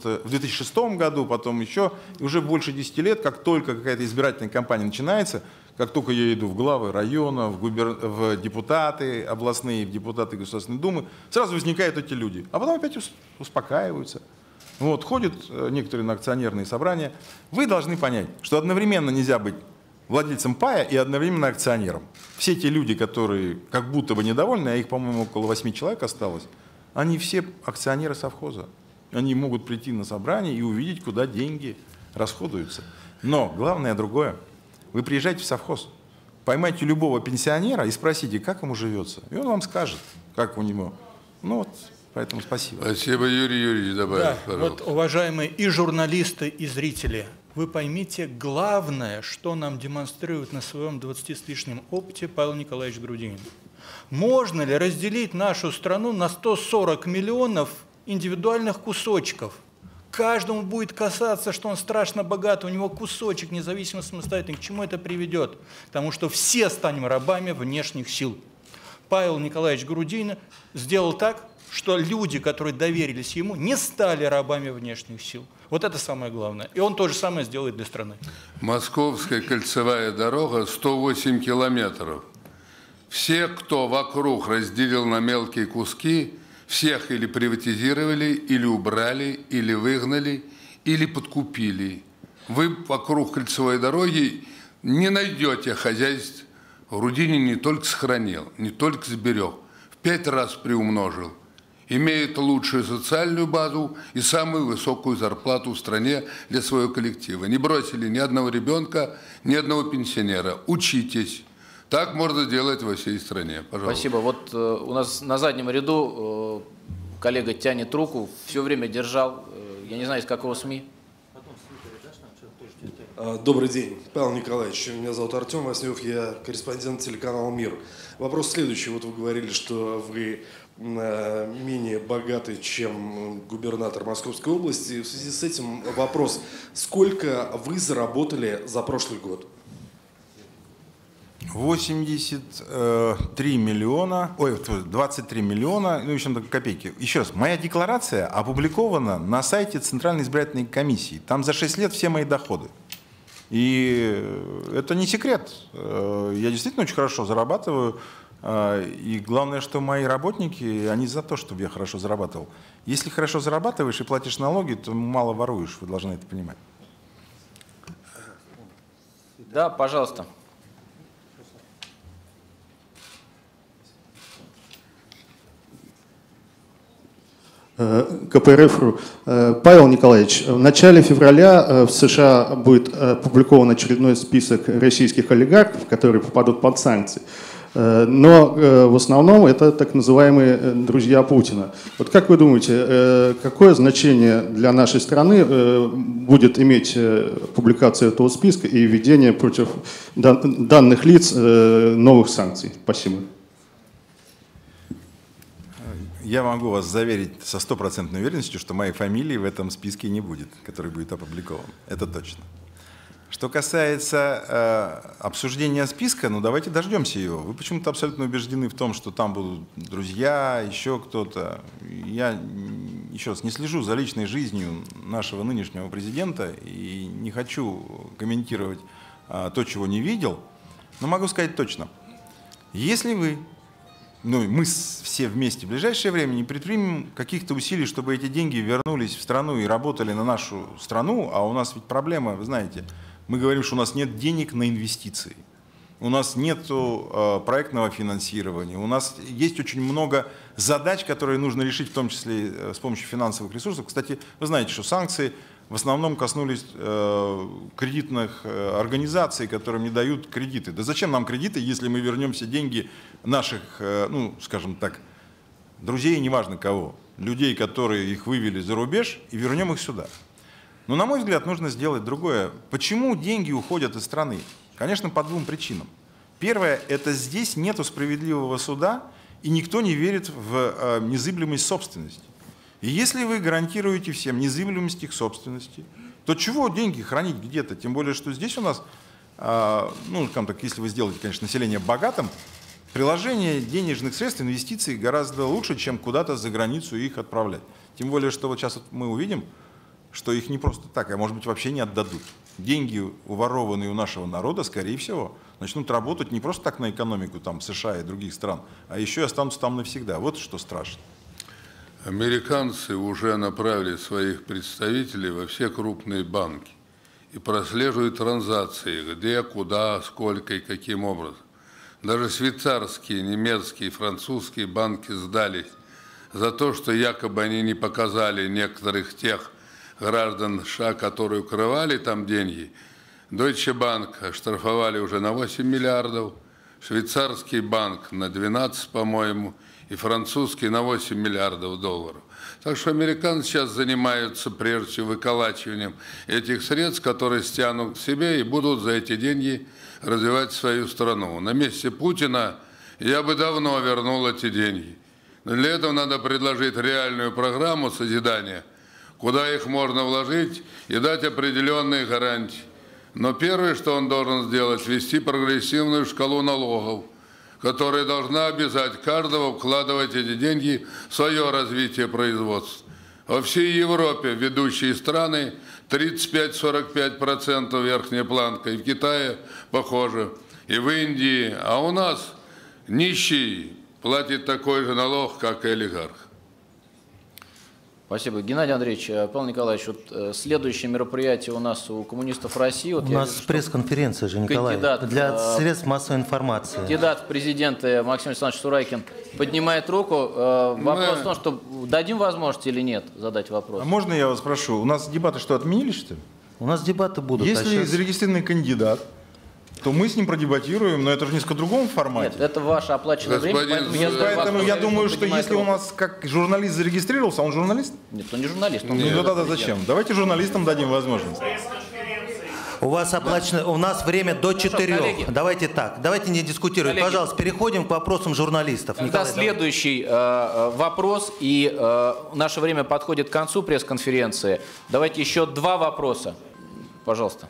2006 году, потом еще, и уже больше 10 лет, как только какая-то избирательная кампания начинается, как только я иду в главы района, в депутаты областные, в депутаты Государственной Думы, сразу возникают эти люди, а потом опять успокаиваются. Вот, ходят некоторые на акционерные собрания. Вы должны понять, что одновременно нельзя быть владельцем пая и одновременно акционером. Все те люди, которые как будто бы недовольны, а их, по-моему, около 8 человек осталось, они все акционеры совхоза. Они могут прийти на собрание и увидеть, куда деньги расходуются. Но главное другое. Вы приезжаете в совхоз, поймайте любого пенсионера и спросите, как ему живется. И он вам скажет, как у него. Ну вот, поэтому спасибо. Спасибо, Юрий Юрьевич, добавить, да, вот, уважаемые и журналисты, и зрители, вы поймите, главное, что нам демонстрирует на своем 20 с лишним опыте Павел Николаевич Грудинин. Можно ли разделить нашу страну на 140 миллионов индивидуальных кусочков? Каждому будет касаться, что он страшно богат, у него кусочек, независимо, самостоятельный. К чему это приведет? Потому что все станем рабами внешних сил. Павел Николаевич Грудинин сделал так, что люди, которые доверились ему, не стали рабами внешних сил. Вот это самое главное. И он то же самое сделает для страны. Московская кольцевая дорога 108 километров. Все, кто вокруг разделил на мелкие куски, всех или приватизировали, или убрали, или выгнали, или подкупили. Вы вокруг кольцевой дороги не найдете хозяйств. Грудинин не только сохранил, не только сберег, в 5 раз приумножил. Имеет лучшую социальную базу и самую высокую зарплату в стране для своего коллектива. Не бросили ни одного ребенка, ни одного пенсионера. Учитесь. Так можно делать во всей стране. Пожалуйста. Спасибо. Вот у нас на заднем ряду коллега тянет руку, все время держал, я не знаю, из какого СМИ. Добрый день, Павел Николаевич. Меня зовут Артем Васнев, я корреспондент телеканала «Мир». Вопрос следующий. Вот вы говорили, что вы менее богаты, чем губернатор Московской области. В связи с этим вопрос. Сколько вы заработали за прошлый год? 23 миллиона, ой, 23 миллиона, ну, в общем-то, копейки. Еще раз, моя декларация опубликована на сайте Центральной избирательной комиссии. Там за 6 лет все мои доходы. И это не секрет. Я действительно очень хорошо зарабатываю. И главное, что мои работники, они за то, чтобы я хорошо зарабатывал. Если хорошо зарабатываешь и платишь налоги, то мало воруешь, вы должны это понимать. Да, пожалуйста. КПРФ.ру. Павел Николаевич, в начале февраля в США будет опубликован очередной список российских олигархов, которые попадут под санкции. Но в основном это так называемые друзья Путина. Вот как вы думаете, какое значение для нашей страны будет иметь публикация этого списка и введение против данных лиц новых санкций? Спасибо. Я могу вас заверить со стопроцентной уверенностью, что моей фамилии в этом списке не будет, который будет опубликован. Это точно. Что касается обсуждения списка, ну давайте дождемся его. Вы почему-то абсолютно убеждены в том, что там будут друзья, еще кто-то. Я, еще раз, не слежу за личной жизнью нашего нынешнего президента и не хочу комментировать то, чего не видел, но могу сказать точно. Если вы, ну мы все вместе в ближайшее время не предпримем каких-то усилий, чтобы эти деньги вернулись в страну и работали на нашу страну, а у нас ведь проблема, вы знаете, мы говорим, что у нас нет денег на инвестиции, у нас нет проектного финансирования, у нас есть очень много задач, которые нужно решить, в том числе с помощью финансовых ресурсов. Кстати, вы знаете, что санкции в основном коснулись кредитных организаций, которым не дают кредиты. Да зачем нам кредиты, если мы вернем все деньги наших, ну, скажем так, друзей, неважно кого, людей, которые их вывели за рубеж, и вернем их сюда. Но, на мой взгляд, нужно сделать другое. Почему деньги уходят из страны? Конечно, по двум причинам. Первое – это здесь нету справедливого суда, и никто не верит в незыблемость собственности. И если вы гарантируете всем незыблемость их собственности, то чего деньги хранить где-то? Тем более, что здесь у нас, ну, так, если вы сделаете, конечно, население богатым, приложение денежных средств, инвестиций гораздо лучше, чем куда-то за границу их отправлять. Тем более, что вот сейчас мы увидим, что их не просто так, а может быть вообще не отдадут. Деньги, уворованные у нашего народа, скорее всего, начнут работать не просто так на экономику там, США и других стран, а еще и останутся там навсегда. Вот что страшно. Американцы уже направили своих представителей во все крупные банки и прослеживают транзакции, где, куда, сколько и каким образом. Даже швейцарские, немецкие, французские банки сдались за то, что якобы они не показали некоторых тех граждан США, которые укрывали там деньги. Deutsche Bank оштрафовали уже на 8 миллиардов, швейцарский банк на 12, по-моему, и французский на 8 миллиардов долларов. Так что американцы сейчас занимаются прежде всего выколачиванием этих средств, которые стянут к себе и будут за эти деньги развивать свою страну. На месте Путина я бы давно вернул эти деньги. Но для этого надо предложить реальную программу созидания, куда их можно вложить и дать определенные гарантии. Но первое, что он должен сделать, ввести прогрессивную шкалу налогов, которая должна обязать каждого вкладывать эти деньги в свое развитие производства. Во всей Европе ведущие страны 35-45% верхняя планка, и в Китае похоже, и в Индии. А у нас нищий платит такой же налог, как и олигарх. Спасибо. Геннадий Андреевич, Павел Николаевич, вот следующее мероприятие у нас у коммунистов России. Вот у нас пресс-конференция же, Николай, для средств массовой информации. Кандидат в президенты Максим Александрович Сурайкин поднимает руку. Вопрос в том, что дадим возможность или нет задать вопрос. А можно я вас спрошу? У нас дебаты что, отменили, что ли? У нас дебаты будут. Если зарегистрированный кандидат, то мы с ним продебатируем, но это же несколько другом формате. Нет, это ваше оплаченное время, поэтому я думаю, что если у нас как журналист зарегистрировался, он журналист? Нет, он не журналист. Он ну тогда зачем? Давайте журналистам дадим возможность. У вас оплачено, у нас время до 4. Давайте так, давайте не дискутировать. Коллеги, пожалуйста, переходим к вопросам журналистов. Николай, следующий вопрос, и наше время подходит к концу пресс-конференции. Давайте еще 2 вопроса. Пожалуйста.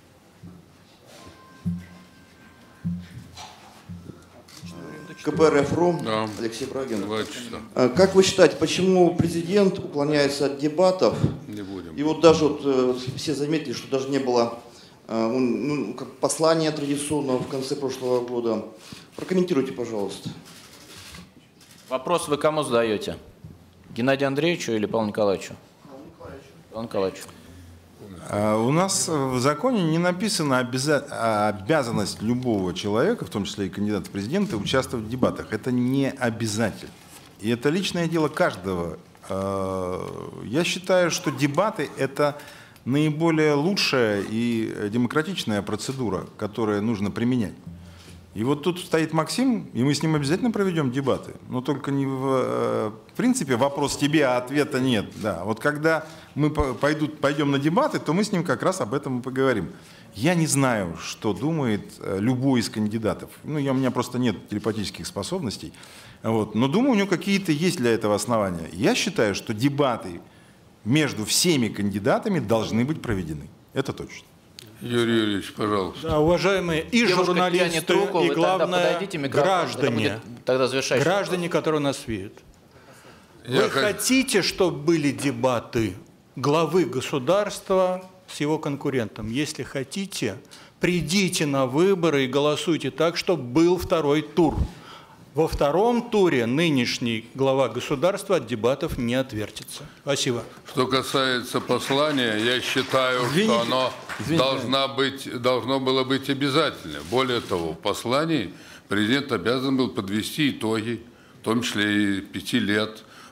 КПРФ.ру, да. Алексей Брагин. Как вы считаете, почему президент уклоняется от дебатов? Не будем. И вот даже вот, все заметили, что даже не было послания традиционного в конце прошлого года. Прокомментируйте, пожалуйста. Вопрос вы кому задаете? Геннадию Андреевичу или Павлу Николаевичу? Павлу Николаевичу. У нас в законе не написана обязанность любого человека, в том числе и кандидата в президенты, участвовать в дебатах. Это не обязательно. И это личное дело каждого. Я считаю, что дебаты – это наиболее лучшая и демократичная процедура, которую нужно применять. И вот тут стоит Максим, и мы с ним обязательно проведем дебаты. Но только не в принципе вопрос тебе, а ответа нет. Да. Вот когда мы пойдем на дебаты, то мы с ним как раз об этом и поговорим. Я не знаю, что думает любой из кандидатов. Ну, у меня просто нет телепатических способностей. Вот. Но думаю, у него какие-то есть для этого основания. Я считаю, что дебаты между всеми кандидатами должны быть проведены. Это точно. Юрий Юрьевич, пожалуйста. Да, уважаемые и журналисты, и главное, граждане, граждане, которые нас видят. Вы хотите, чтобы были дебаты главы государства с его конкурентом? Если хотите, придите на выборы и голосуйте так, чтобы был второй тур. Во втором туре нынешний глава государства от дебатов не отвертится. Спасибо. Что касается послания, я считаю, что оно должно было быть обязательным. Более того, в послании президент обязан был подвести итоги, в том числе и 5 лет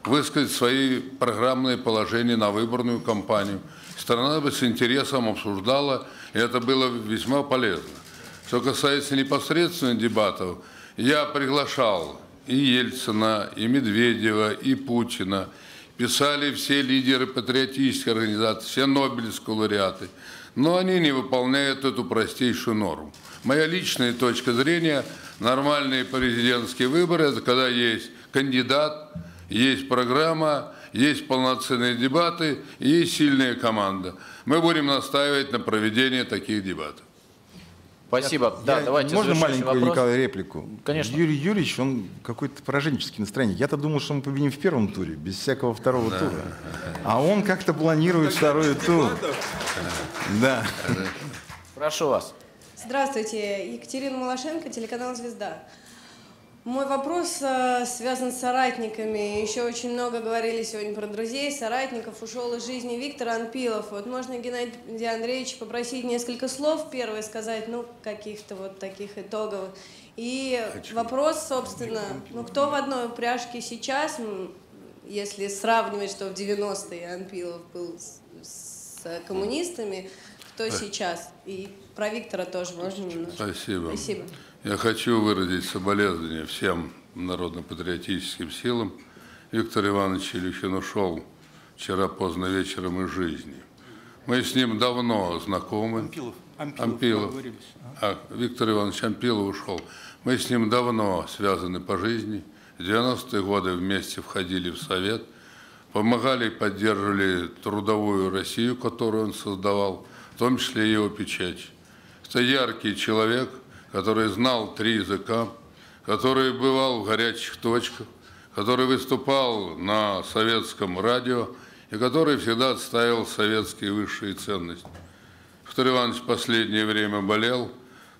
высказать свои программные положения на выборную кампанию. Страна бы с интересом обсуждала, и это было весьма полезно. Что касается непосредственных дебатов, я приглашал и Ельцина, и Медведева, и Путина. Писали все лидеры патриотических организаций, все нобелевские лауреаты. Но они не выполняют эту простейшую норму. Моя личная точка зрения, нормальные президентские выборы – это когда есть кандидат, есть программа, есть полноценные дебаты и есть сильная команда. Мы будем настаивать на проведении таких дебатов. Спасибо. Да, давайте можно маленькую, вопрос? Николай, реплику? Конечно. Юрий Юрьевич, он какой-то пораженческий настроение. Я-то думал, что мы победим в первом туре, без всякого второго тура. А он как-то планирует второй тур. Да. Прошу вас. Здравствуйте, Екатерина Малашенко, телеканал «Звезда». Мой вопрос связан с соратниками. Еще очень много говорили сегодня про друзей, соратников. Ушел из жизни Виктор Анпилов. Вот можно Геннадия Андреевича попросить несколько слов. Первое сказать, ну, каких-то вот таких итогов. И вопрос, собственно, ну, кто в одной упряжке сейчас, если сравнивать, что в 90-е Анпилов был с коммунистами, кто сейчас? И про Виктора тоже можно немножко? Спасибо. Спасибо. Я хочу выразить соболезнования всем народно-патриотическим силам. Виктор Иванович Илюхин ушел вчера поздно вечером из жизни. Мы с ним давно знакомы. Анпилов. Виктор Иванович Анпилов ушел. Мы с ним давно связаны по жизни. В 90-е годы вместе входили в Совет, помогали и поддерживали трудовую Россию, которую он создавал, в том числе и его печать. Это яркий человек, который знал 3 языка, который бывал в горячих точках, который выступал на советском радио и который всегда отстаивал советские высшие ценности. Виктор Иванович в последнее время болел,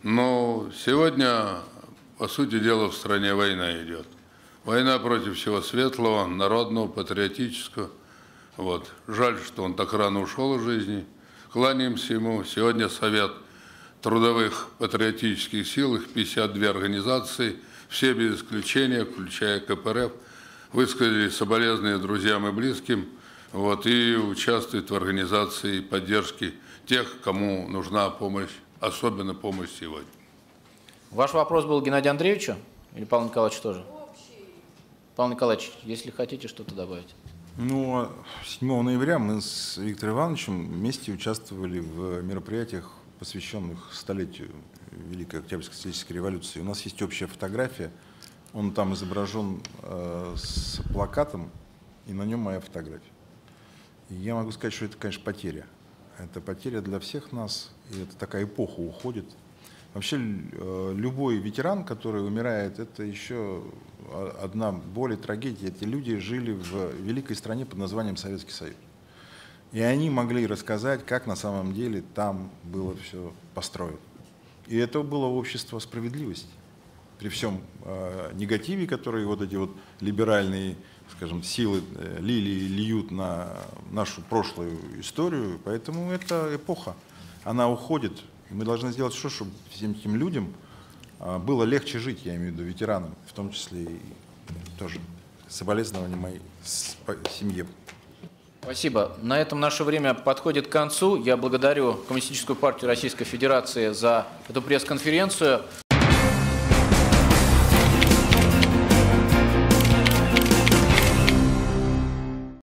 но сегодня, по сути дела, в стране война идет. Война против всего светлого, народного, патриотического. Вот. Жаль, что он так рано ушел из жизни. Кланяемся ему. Сегодня Совет трудовых патриотических сил, их 52 организации, все без исключения, включая КПРФ, высказали соболезнования друзьям и близким, вот, и участвуют в организации поддержки тех, кому нужна помощь, особенно помощь сегодня. Ваш вопрос был Геннадию Андреевичу или Павлу Николаевичу тоже? Павел Николаевич, если хотите что-то добавить. Ну, 7 ноября мы с Виктором Ивановичем вместе участвовали в мероприятиях, посвященных столетию Великой Октябрьской социалистической революции. У нас есть общая фотография, он там изображен с плакатом, и на нем моя фотография. И я могу сказать, что это, конечно, потеря. Это потеря для всех нас, и это такая эпоха уходит. Вообще, любой ветеран, который умирает, это еще одна боль и трагедия. Эти люди жили в великой стране под названием Советский Союз. И они могли рассказать, как на самом деле там было все построено. И это было общество справедливости. При всем негативе, который вот эти вот либеральные, скажем, силы льют на нашу прошлую историю. Поэтому эта эпоха, она уходит. И мы должны сделать все, чтобы всем этим людям было легче жить, я имею в виду ветеранам, в том числе и тоже соболезнования моей семье. Спасибо. На этом наше время подходит к концу. Я благодарю Коммунистическую партию Российской Федерации за эту пресс-конференцию.